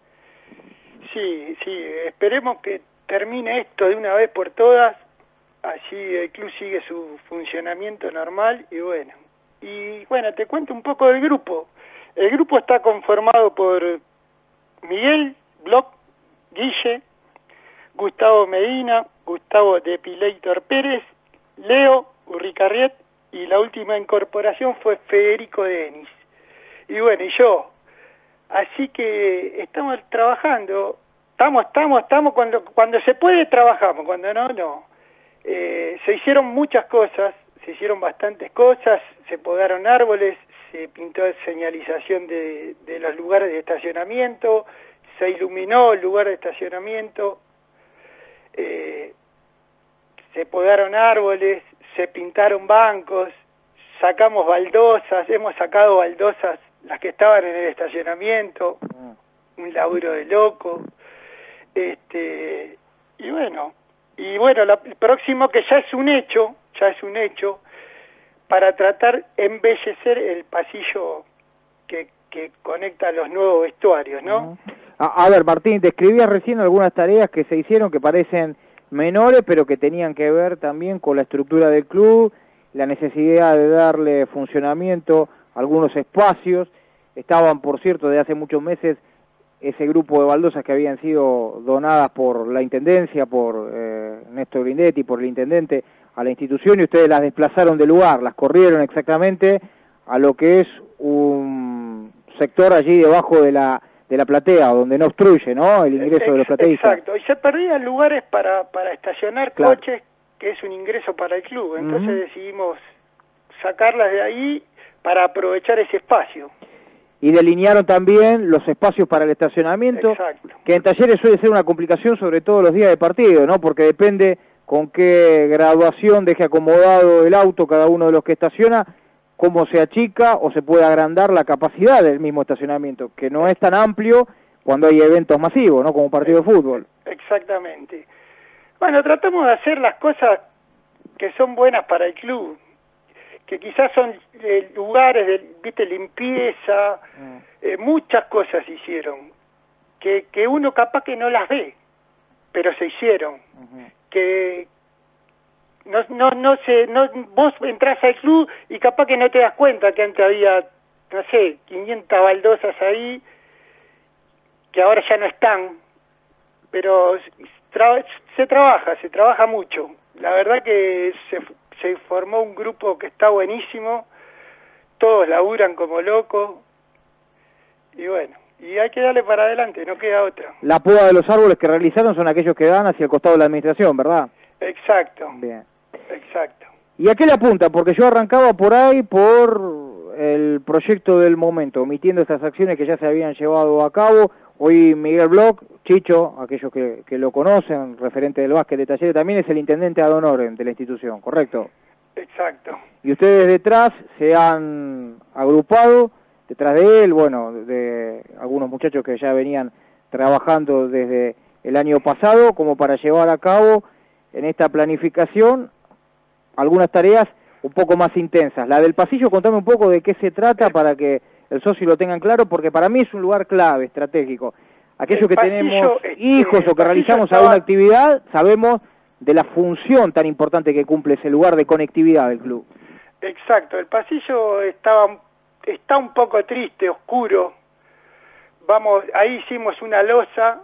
Sí, esperemos que termine esto de una vez por todas, así el club sigue su funcionamiento normal. Y bueno, te cuento un poco del grupo. El grupo está conformado por Miguel Bloch, Guille, Gustavo Medina, Gustavo Depilator Pérez, Leo Urricarriet, y la última incorporación fue Federico Denis. Y bueno, y yo. Así que estamos trabajando, estamos cuando se puede trabajamos, cuando no. Se hicieron muchas cosas, se hicieron bastantes cosas, se podaron árboles, se pintó señalización de los lugares de estacionamiento, se iluminó el lugar de estacionamiento, se podaron árboles, se pintaron bancos, sacamos baldosas, hemos sacado baldosas las que estaban en el estacionamiento, un laburo de loco. Y bueno, el próximo, que ya es un hecho, para tratar de embellecer el pasillo que conecta los nuevos vestuarios, ¿no?
A ver, Martín, describías recién algunas tareas que se hicieron que parecen menores, pero que tenían que ver también con la estructura del club, la necesidad de darle funcionamiento a algunos espacios. Estaban, por cierto, de hace muchos meses ese grupo de baldosas que habían sido donadas por la Intendencia, por Néstor Grindetti, por el Intendente, a la institución, y ustedes las desplazaron del lugar, las corrieron exactamente a lo que es un sector allí debajo de la platea, donde no obstruye, ¿no?, el ingreso de los plateístas.
Exacto, y se perdían lugares para estacionar coches, que es un ingreso para el club, entonces decidimos sacarlas de ahí para aprovechar ese espacio.
Y delinearon también los espacios para el estacionamiento, que en Talleres suele ser una complicación, sobre todo los días de partido, ¿no?, porque depende con qué graduación deje acomodado el auto cada uno de los que estaciona, cómo se achica o se puede agrandar la capacidad del mismo estacionamiento, que no es tan amplio cuando hay eventos masivos, ¿no? Como un partido de fútbol.
Exactamente. Bueno, tratamos de hacer las cosas que son buenas para el club, que quizás son lugares de, viste, limpieza, muchas cosas se hicieron, que uno capaz que no las ve, pero se hicieron, que vos entras al club y capaz que no te das cuenta que antes había, no sé, 500 baldosas ahí, que ahora ya no están, pero se trabaja mucho. La verdad que se formó un grupo que está buenísimo, todos laburan como locos, y bueno, y hay que darle para adelante, no queda otra.
La poda de los árboles que realizaron son aquellos que dan hacia el costado de la administración, ¿verdad?
Exacto.
Bien.
Exacto.
¿Y a qué le apunta? Porque yo arrancaba por ahí por el proyecto del momento, omitiendo estas acciones que ya se habían llevado a cabo. Hoy Miguel Bloch, Chicho, aquellos que lo conocen, referente del básquet de Talleres, también es el intendente ad honorem de la institución, ¿correcto?
Exacto.
Y ustedes detrás se han agrupado, detrás de él, bueno, de algunos muchachos que ya venían trabajando desde el año pasado, como para llevar a cabo en esta planificación algunas tareas un poco más intensas. La del pasillo, contame un poco de qué se trata para que el socio lo tengan claro, porque para mí es un lugar clave, estratégico. Aquellos que tenemos hijos o que realizamos alguna actividad, sabemos de la función tan importante que cumple ese lugar de conectividad del club.
Exacto, el pasillo está un poco triste, oscuro. Ahí hicimos una losa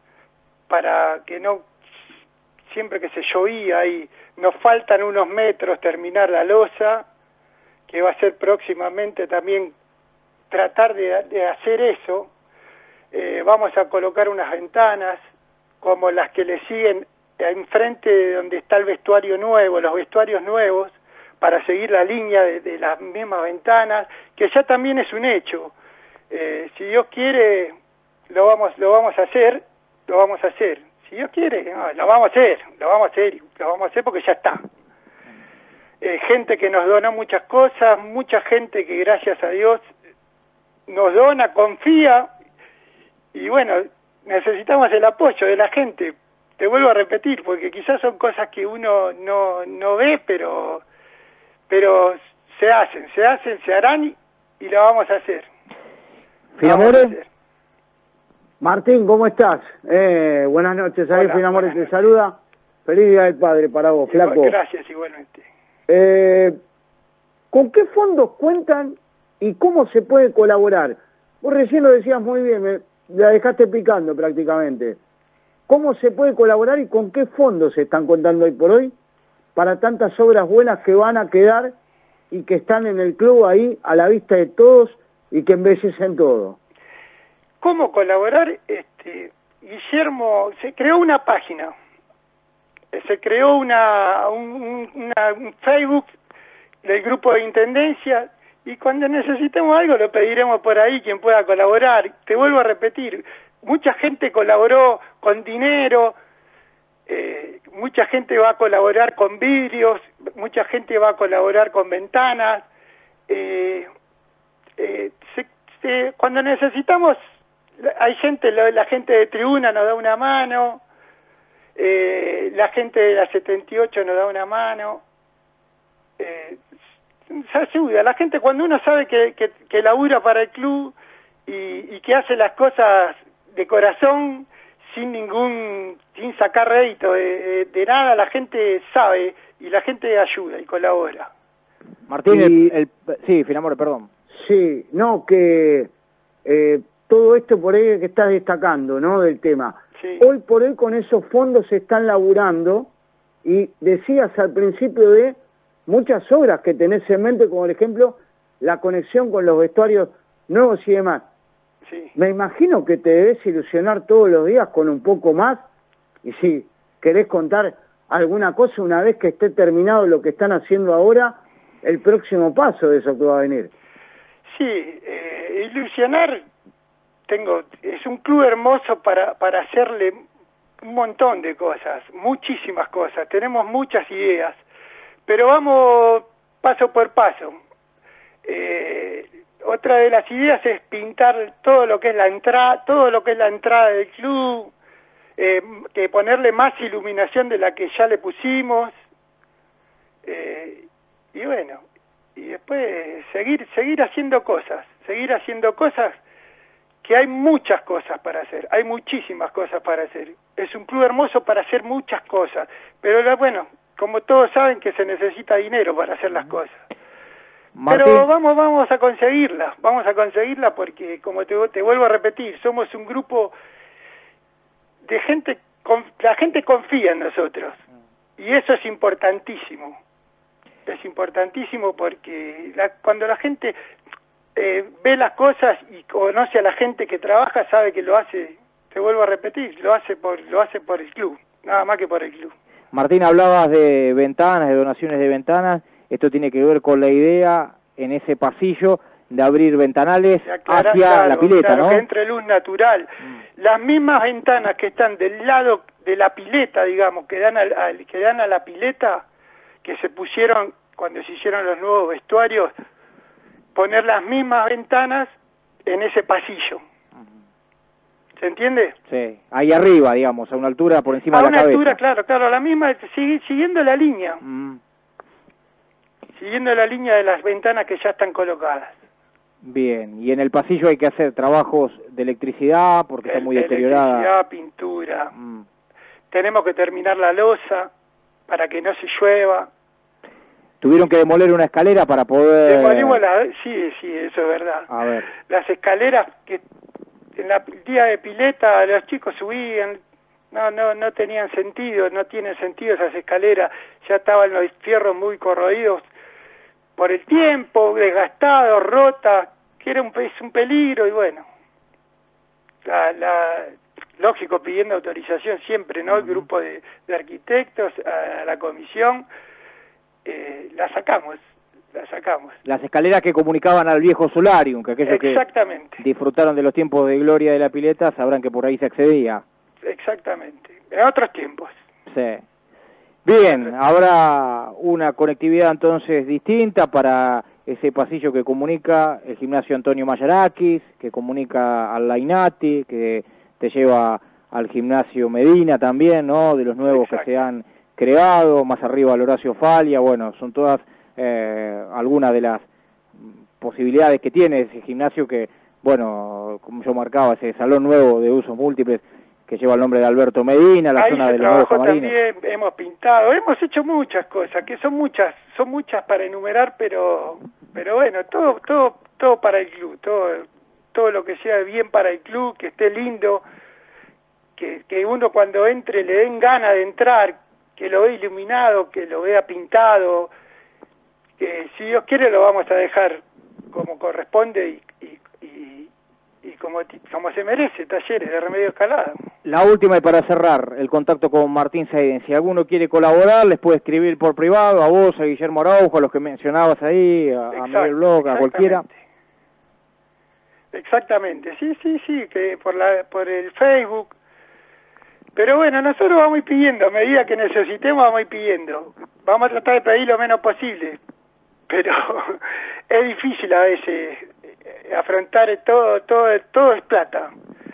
para que no, siempre que se llovía ahí, nos faltan unos metros terminar la losa, que va a ser próximamente también tratar de hacer eso. Vamos a colocar unas ventanas como las que le siguen enfrente de donde está el vestuario nuevo, los vestuarios nuevos, para seguir la línea de las mismas ventanas, que ya también es un hecho. Si Dios quiere, lo vamos a hacer. Si Dios quiere, no, lo vamos a hacer porque ya está. Gente que nos dona muchas cosas, mucha gente que gracias a Dios nos dona, confía, y bueno, necesitamos el apoyo de la gente. Te vuelvo a repetir, porque quizás son cosas que uno no ve, pero se hacen, se harán y lo vamos a hacer.
Finamore, Martín, ¿cómo estás? Buenas noches, ahí Finamore te saluda. Feliz Día del Padre para vos, flaco.
Gracias, igualmente.
¿Con qué fondos cuentan y cómo se puede colaborar? Vos recién lo decías muy bien, me la dejaste picando prácticamente. ¿Cómo se puede colaborar y con qué fondos se están contando hoy por hoy para tantas obras buenas que van a quedar y que están en el club ahí a la vista de todos y que embellecen todo?
¿Cómo colaborar? Guillermo, se creó una página, se creó un Facebook del grupo de Intendencia, y cuando necesitemos algo lo pediremos por ahí, quien pueda colaborar. Te vuelvo a repetir, mucha gente colaboró con dinero, mucha gente va a colaborar con vidrios, mucha gente va a colaborar con ventanas. Cuando necesitamos, hay gente, la gente de Tribuna nos da una mano, la gente de la 78 nos da una mano, se ayuda. La gente, cuando uno sabe que labura para el club y que hace las cosas de corazón, sin sacar rédito de nada, la gente sabe y la gente ayuda y colabora.
Martín, sí, Finamore, perdón.
Sí, no, que todo esto por ahí que estás destacando, ¿no?, del tema. Sí. Hoy por hoy con esos fondos se están laburando, y decías al principio de muchas obras que tenés en mente, como por ejemplo la conexión con los vestuarios nuevos y demás. Sí. Me imagino que te debes ilusionar todos los días con un poco más, y si querés contar alguna cosa una vez que esté terminado lo que están haciendo ahora, el próximo paso de eso que va a venir.
Sí, ilusionar, es un club hermoso para hacerle un montón de cosas, muchísimas cosas, tenemos muchas ideas, pero vamos paso por paso. Otra de las ideas es pintar todo lo que es la entrada del club, que ponerle más iluminación de la que ya le pusimos, y bueno, y después seguir haciendo cosas, que hay muchas cosas para hacer, hay muchísimas cosas para hacer. Es un club hermoso para hacer muchas cosas, pero bueno, como todos saben que se necesita dinero para hacer las cosas.
Martín.
Pero vamos a conseguirla porque, como te vuelvo a repetir, somos un grupo de gente, la gente confía en nosotros, y eso es importantísimo porque cuando la gente ve las cosas y conoce a la gente que trabaja, sabe que lo hace, te vuelvo a repetir, lo hace por el club, nada más que por el club.
Martín, hablabas de ventanas, de donaciones de ventanas. Esto tiene que ver con la idea en ese pasillo de abrir ventanales hacia la pileta, ¿no?
Que entre luz natural. Las mismas ventanas que están del lado de la pileta, digamos, que dan a la pileta, que se pusieron cuando se hicieron los nuevos vestuarios, poner las mismas ventanas en ese pasillo. ¿Se entiende?
Sí, ahí arriba, digamos, a una altura por encima de la cabeza.
A una altura, claro, la misma, siguiendo la línea. Siguiendo la línea de las ventanas que ya están colocadas.
Bien, y en el pasillo hay que hacer trabajos de electricidad, porque está muy deteriorada.
Electricidad, pintura. Tenemos que terminar la losa para que no se llueva.
¿Tuvieron que demoler una escalera para poder...?
Demolimos sí, eso es verdad.
A ver.
Las escaleras que en el día de pileta los chicos subían, no tenían sentido, no tienen sentido esas escaleras, ya estaban los fierros muy corroídos por el tiempo, desgastados, rotas, que es un peligro, y bueno, lógico, pidiendo autorización siempre, ¿no? El grupo de arquitectos, a la comisión, la sacamos.
Las escaleras que comunicaban al viejo solarium, que aquellos que disfrutaron de los tiempos de gloria de la pileta sabrán que por ahí se accedía.
Exactamente, en otros tiempos.
Sí. Bien, habrá una conectividad entonces distinta para ese pasillo que comunica el gimnasio Antonio Mayarakis, que comunica al Lainati, que te lleva al gimnasio Medina también, ¿no? De los nuevos que se han creado, más arriba al Horacio Falia. Bueno, son todas algunas de las posibilidades que tiene ese gimnasio que, bueno, como yo marcaba, ese salón nuevo de usos múltiples que lleva el nombre de Alberto Medina, la zona de los nuevos camarines.
También hemos pintado, hemos hecho muchas cosas, que son muchas para enumerar, pero bueno, todo para el club, todo lo que sea bien para el club, que esté lindo, que uno cuando entre le den ganas de entrar, que lo vea iluminado, que lo vea pintado, que si Dios quiere lo vamos a dejar como corresponde y como se merece, Talleres de Remedio Escalada.
La última, y para cerrar, el contacto con Martín Seiden. Si alguno quiere colaborar, les puede escribir por privado, a vos, a Guillermo Araujo, a los que mencionabas ahí, a Miguel Bloch, a cualquiera.
Exactamente, sí, que por el Facebook. Pero bueno, nosotros vamos a ir pidiendo, a medida que necesitemos vamos a ir pidiendo. Vamos a tratar de pedir lo menos posible, pero es difícil a veces afrontar todo es plata,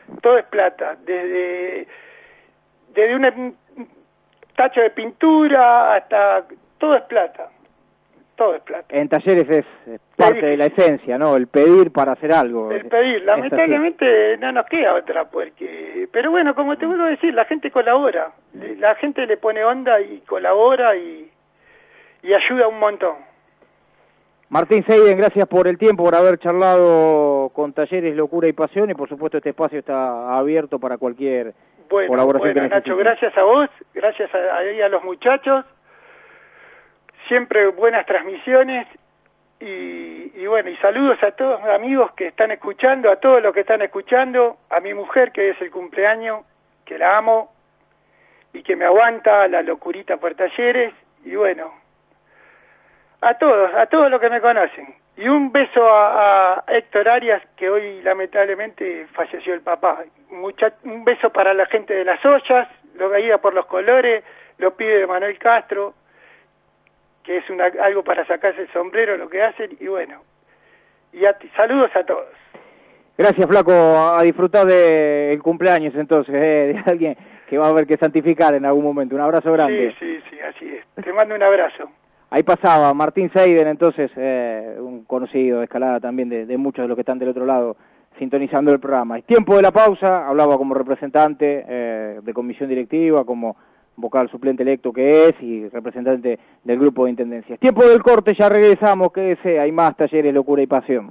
desde un tacho de pintura hasta todo es plata.
En Talleres es parte de la esencia, ¿no? El pedir para hacer algo.
El pedir, lamentablemente no nos queda otra, pero bueno, como te vuelvo a decir, la gente colabora, la gente le pone onda y colabora y ayuda un montón.
Martín Seiden, gracias por el tiempo, por haber charlado con Talleres Locura y Pasión, y por supuesto este espacio está abierto para cualquier colaboración que necesite.
Nacho, gracias a vos, gracias a los muchachos, siempre buenas transmisiones, y bueno, y saludos a todos los amigos que están escuchando, a todos los que están escuchando, a mi mujer que es el cumpleaños, que la amo, y que me aguanta la locurita por Talleres, y bueno, a todos los que me conocen. Y un beso a Héctor Arias, que hoy lamentablemente falleció el papá. Un beso para la gente de Las Ollas, lo veía por los colores, lo pide de Manuel Castro, que es algo para sacarse el sombrero lo que hacen, y bueno, Y saludos a todos.
Gracias, Flaco, a disfrutar del cumpleaños entonces, de alguien que va a haber que santificar en algún momento. Un abrazo grande.
Sí, así es. Te mando un abrazo.
Ahí pasaba Martín Seiden, entonces, un conocido de Escalada también de muchos de los que están del otro lado sintonizando el programa. Es tiempo de la pausa, hablaba como representante de comisión directiva, como vocal suplente electo que es y representante del grupo de intendencias. Tiempo del corte, ya regresamos, quédese, hay más Talleres, Locura y Pasión.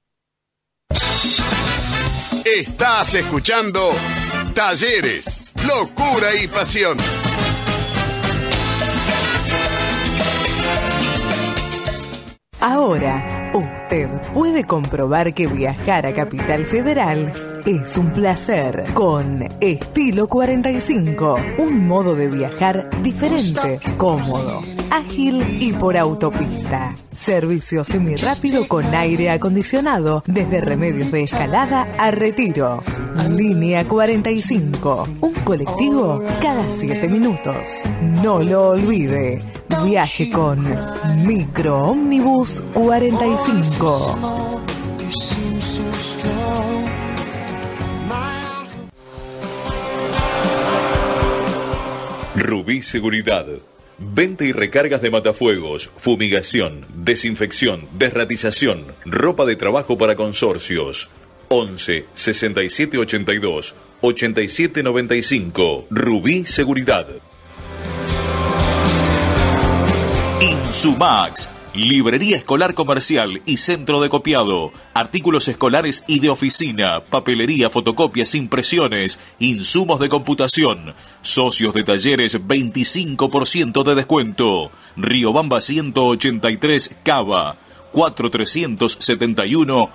Estás escuchando Talleres, Locura y Pasión.
Ahora, usted puede comprobar que viajar a Capital Federal es un placer con Estilo 45, un modo de viajar diferente, cómodo, ágil y por autopista. Servicio semirápido con aire acondicionado desde Remedios de Escalada a Retiro. Línea 45, un colectivo cada 7 minutos. No lo olvide. Viaje con Micro Ómnibus 45.
Rubí Seguridad. Venta y recargas de matafuegos, fumigación, desinfección, desratización, ropa de trabajo para consorcios. 11 67 82 87 95. Rubí Seguridad. Insumax, librería escolar comercial y centro de copiado, artículos escolares y de oficina, papelería, fotocopias, impresiones, insumos de computación, socios de talleres 25% de descuento. Riobamba 183 Cava, 4371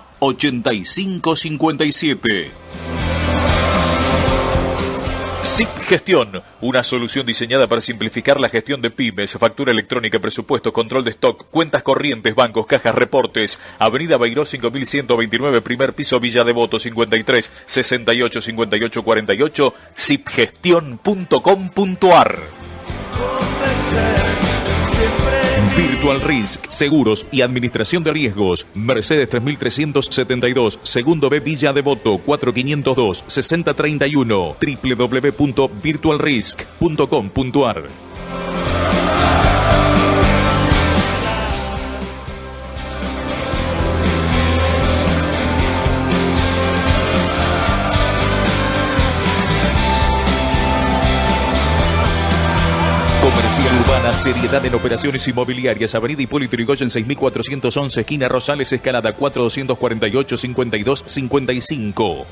8557. SIP Gestión, una solución diseñada para simplificar la gestión de pymes, factura electrónica, presupuesto, control de stock, cuentas corrientes, bancos, cajas, reportes. Avenida Bairro 5129, primer piso, Villa Devoto, 53 68 58 48, sipgestion.com.ar. Virtual Risk, seguros y administración de riesgos. Mercedes 3372, segundo B, Villa Devoto, 4502 6031, www.virtualrisk.com.ar. Comercial Urbana, seriedad en operaciones inmobiliarias. Avenida Hipólito Yrigoyen 6411, esquina Rosales, Escalada, 4248 52 55.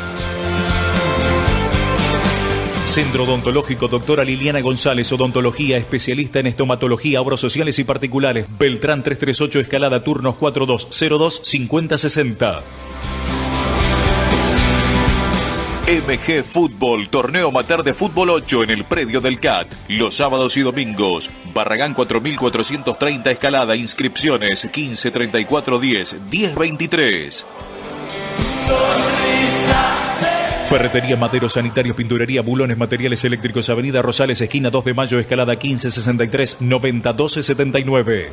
Centro Odontológico Doctora Liliana González, odontología, especialista en estomatología, obras sociales y particulares. Beltrán 338, Escalada, turnos 4202 5060. MG Fútbol, torneo amateur de fútbol 8 en el predio del CAT, los sábados y domingos. Barragán 4430, Escalada, inscripciones 15 34 10 10 23. Ferretería, Madero, Sanitario, Pinturería, Bulones, Materiales Eléctricos, Avenida Rosales, esquina 2 de Mayo, Escalada, 1563 90 12 79.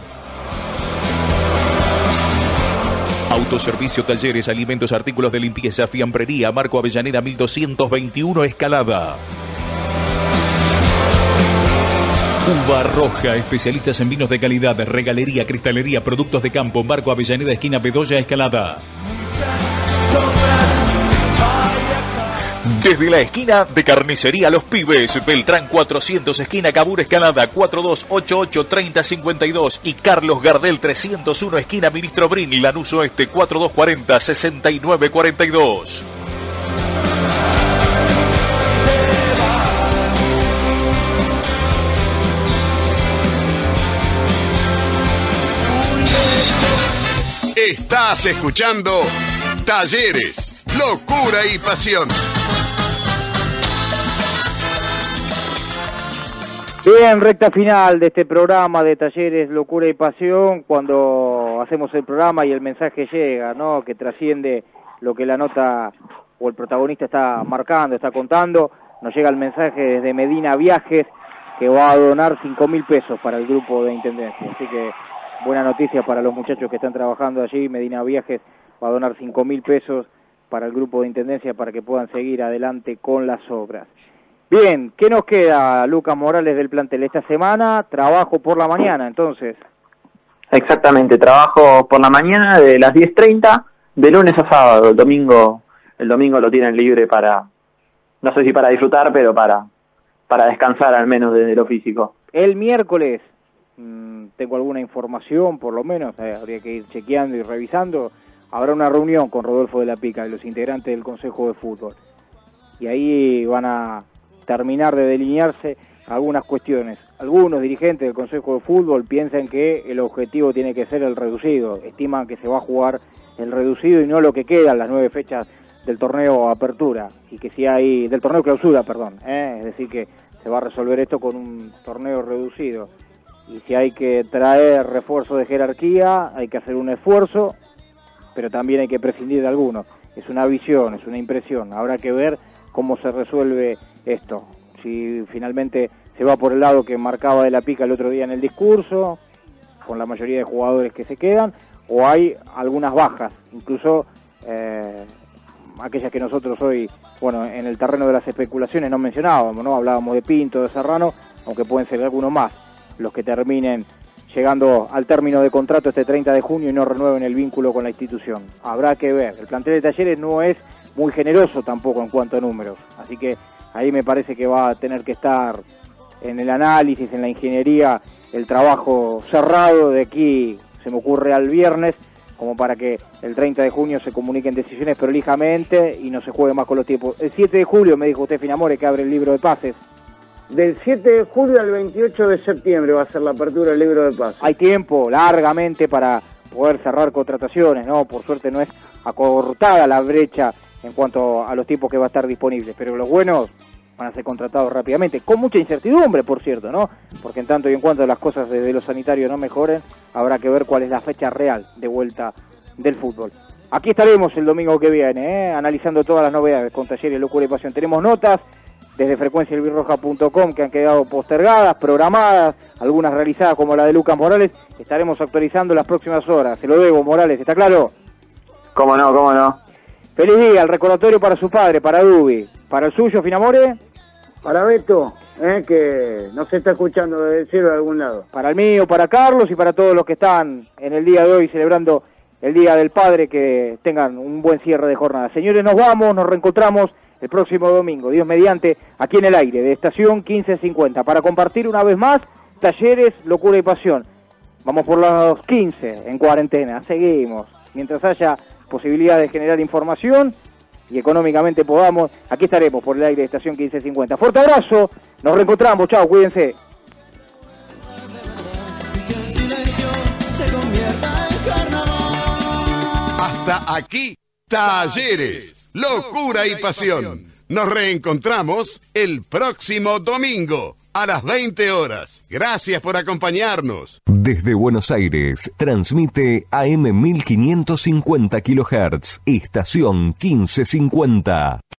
Autoservicio, talleres, alimentos, artículos de limpieza, fiambrería, Marco Avellaneda 1221, Escalada. Uva Roja, especialistas en vinos de calidad, regalería, cristalería, productos de campo, Marco Avellaneda, esquina Bedoya, Escalada. Desde la esquina de Carnicería Los Pibes, Beltrán 400, esquina Cabur, Escalada, 4288 3052 y Carlos Gardel 301, esquina Ministro Brin, Lanús Oeste, 4240 6942.
Estás escuchando Talleres, Locura y Pasión.
Bien, recta final de este programa de Talleres, Locura y Pasión, cuando hacemos el programa y el mensaje llega, ¿no? Que trasciende lo que la nota o el protagonista está marcando, está contando. Nos llega el mensaje desde Medina Viajes, que va a donar 5.000 pesos para el grupo de Intendencia. Así que buena noticia para los muchachos que están trabajando allí. Medina Viajes va a donar 5.000 pesos para el grupo de Intendencia para que puedan seguir adelante con las obras. Bien, ¿qué nos queda, Lucas Morales, del plantel? Esta semana, trabajo por la mañana, entonces.
Exactamente, trabajo por la mañana de las 10:30, de lunes a sábado. El domingo lo tienen libre para, no sé si para disfrutar, pero para descansar al menos desde lo físico.
El miércoles, tengo alguna información, por lo menos, habría que ir chequeando y revisando. Habrá una reunión con Rodolfo de la Pica y los integrantes del Consejo de Fútbol. Y ahí van a terminar de delinearse algunas cuestiones. Algunos dirigentes del Consejo de Fútbol piensan que el objetivo tiene que ser el reducido. Estiman que se va a jugar el reducido y no lo que quedan, las 9 fechas del torneo apertura. Y que si hay, del torneo clausura, perdón. Es decir, que se va a resolver esto con un torneo reducido. Y si hay que traer refuerzo de jerarquía, hay que hacer un esfuerzo, pero también hay que prescindir de algunos. Es una visión, es una impresión. Habrá que ver cómo se resuelve esto. Si finalmente se va por el lado que marcaba de la Pica el otro día en el discurso, con la mayoría de jugadores que se quedan, o hay algunas bajas, incluso aquellas que nosotros hoy, bueno, en el terreno de las especulaciones no mencionábamos, ¿no? Hablábamos de Pinto, de Serrano, aunque pueden ser algunos más los que terminen llegando al término de contrato este 30 de junio y no renueven el vínculo con la institución. Habrá que ver. El plantel de Talleres no es muy generoso tampoco en cuanto a números, así que ahí me parece que va a tener que estar en el análisis, en la ingeniería, el trabajo cerrado de aquí, se me ocurre al viernes, como para que el 30 de junio se comuniquen decisiones prolijamente y no se juegue más con los tiempos. El 7 de julio, me dijo usted, Finamore, que abre el libro de pases.
Del 7 de julio al 28 de septiembre va a ser la apertura del libro de pases.
Hay tiempo largamente para poder cerrar contrataciones, ¿no? Por suerte no es acortada la brecha en cuanto a los tiempos que va a estar disponibles, pero los buenos van a ser contratados rápidamente, con mucha incertidumbre, por cierto, ¿no? Porque en tanto y en cuanto las cosas desde lo sanitario no mejoren, habrá que ver cuál es la fecha real de vuelta del fútbol. Aquí estaremos el domingo que viene, analizando todas las novedades con Talleres, Locura y Pasión. Tenemos notas desde frecuencialbirroja.com que han quedado postergadas, programadas, algunas realizadas como la de Lucas Morales. Estaremos actualizando las próximas horas. Se lo debo, Morales, ¿está claro?
Cómo no.
Feliz día, el recordatorio para su padre, para Dubi. ¿Para el suyo, Finamore?
Para Beto, que nos está escuchando desde el cielo de algún lado.
Para el mío, para Carlos y para todos los que están en el día de hoy celebrando el Día del Padre, que tengan un buen cierre de jornada. Señores, nos vamos, nos reencontramos el próximo domingo, Dios mediante, aquí en el aire de Estación 1550, para compartir una vez más Talleres, Locura y Pasión. Vamos por los 15 en cuarentena, seguimos. Mientras haya posibilidad de generar información y económicamente podamos, aquí estaremos por el aire de Estación 1550. Fuerte abrazo, nos reencontramos, chao, cuídense.
Hasta aquí, Talleres, Locura y Pasión. Nos reencontramos el próximo domingo a las 20 horas. Gracias por acompañarnos.
Desde Buenos Aires, transmite AM 1550 kHz, Estación 1550.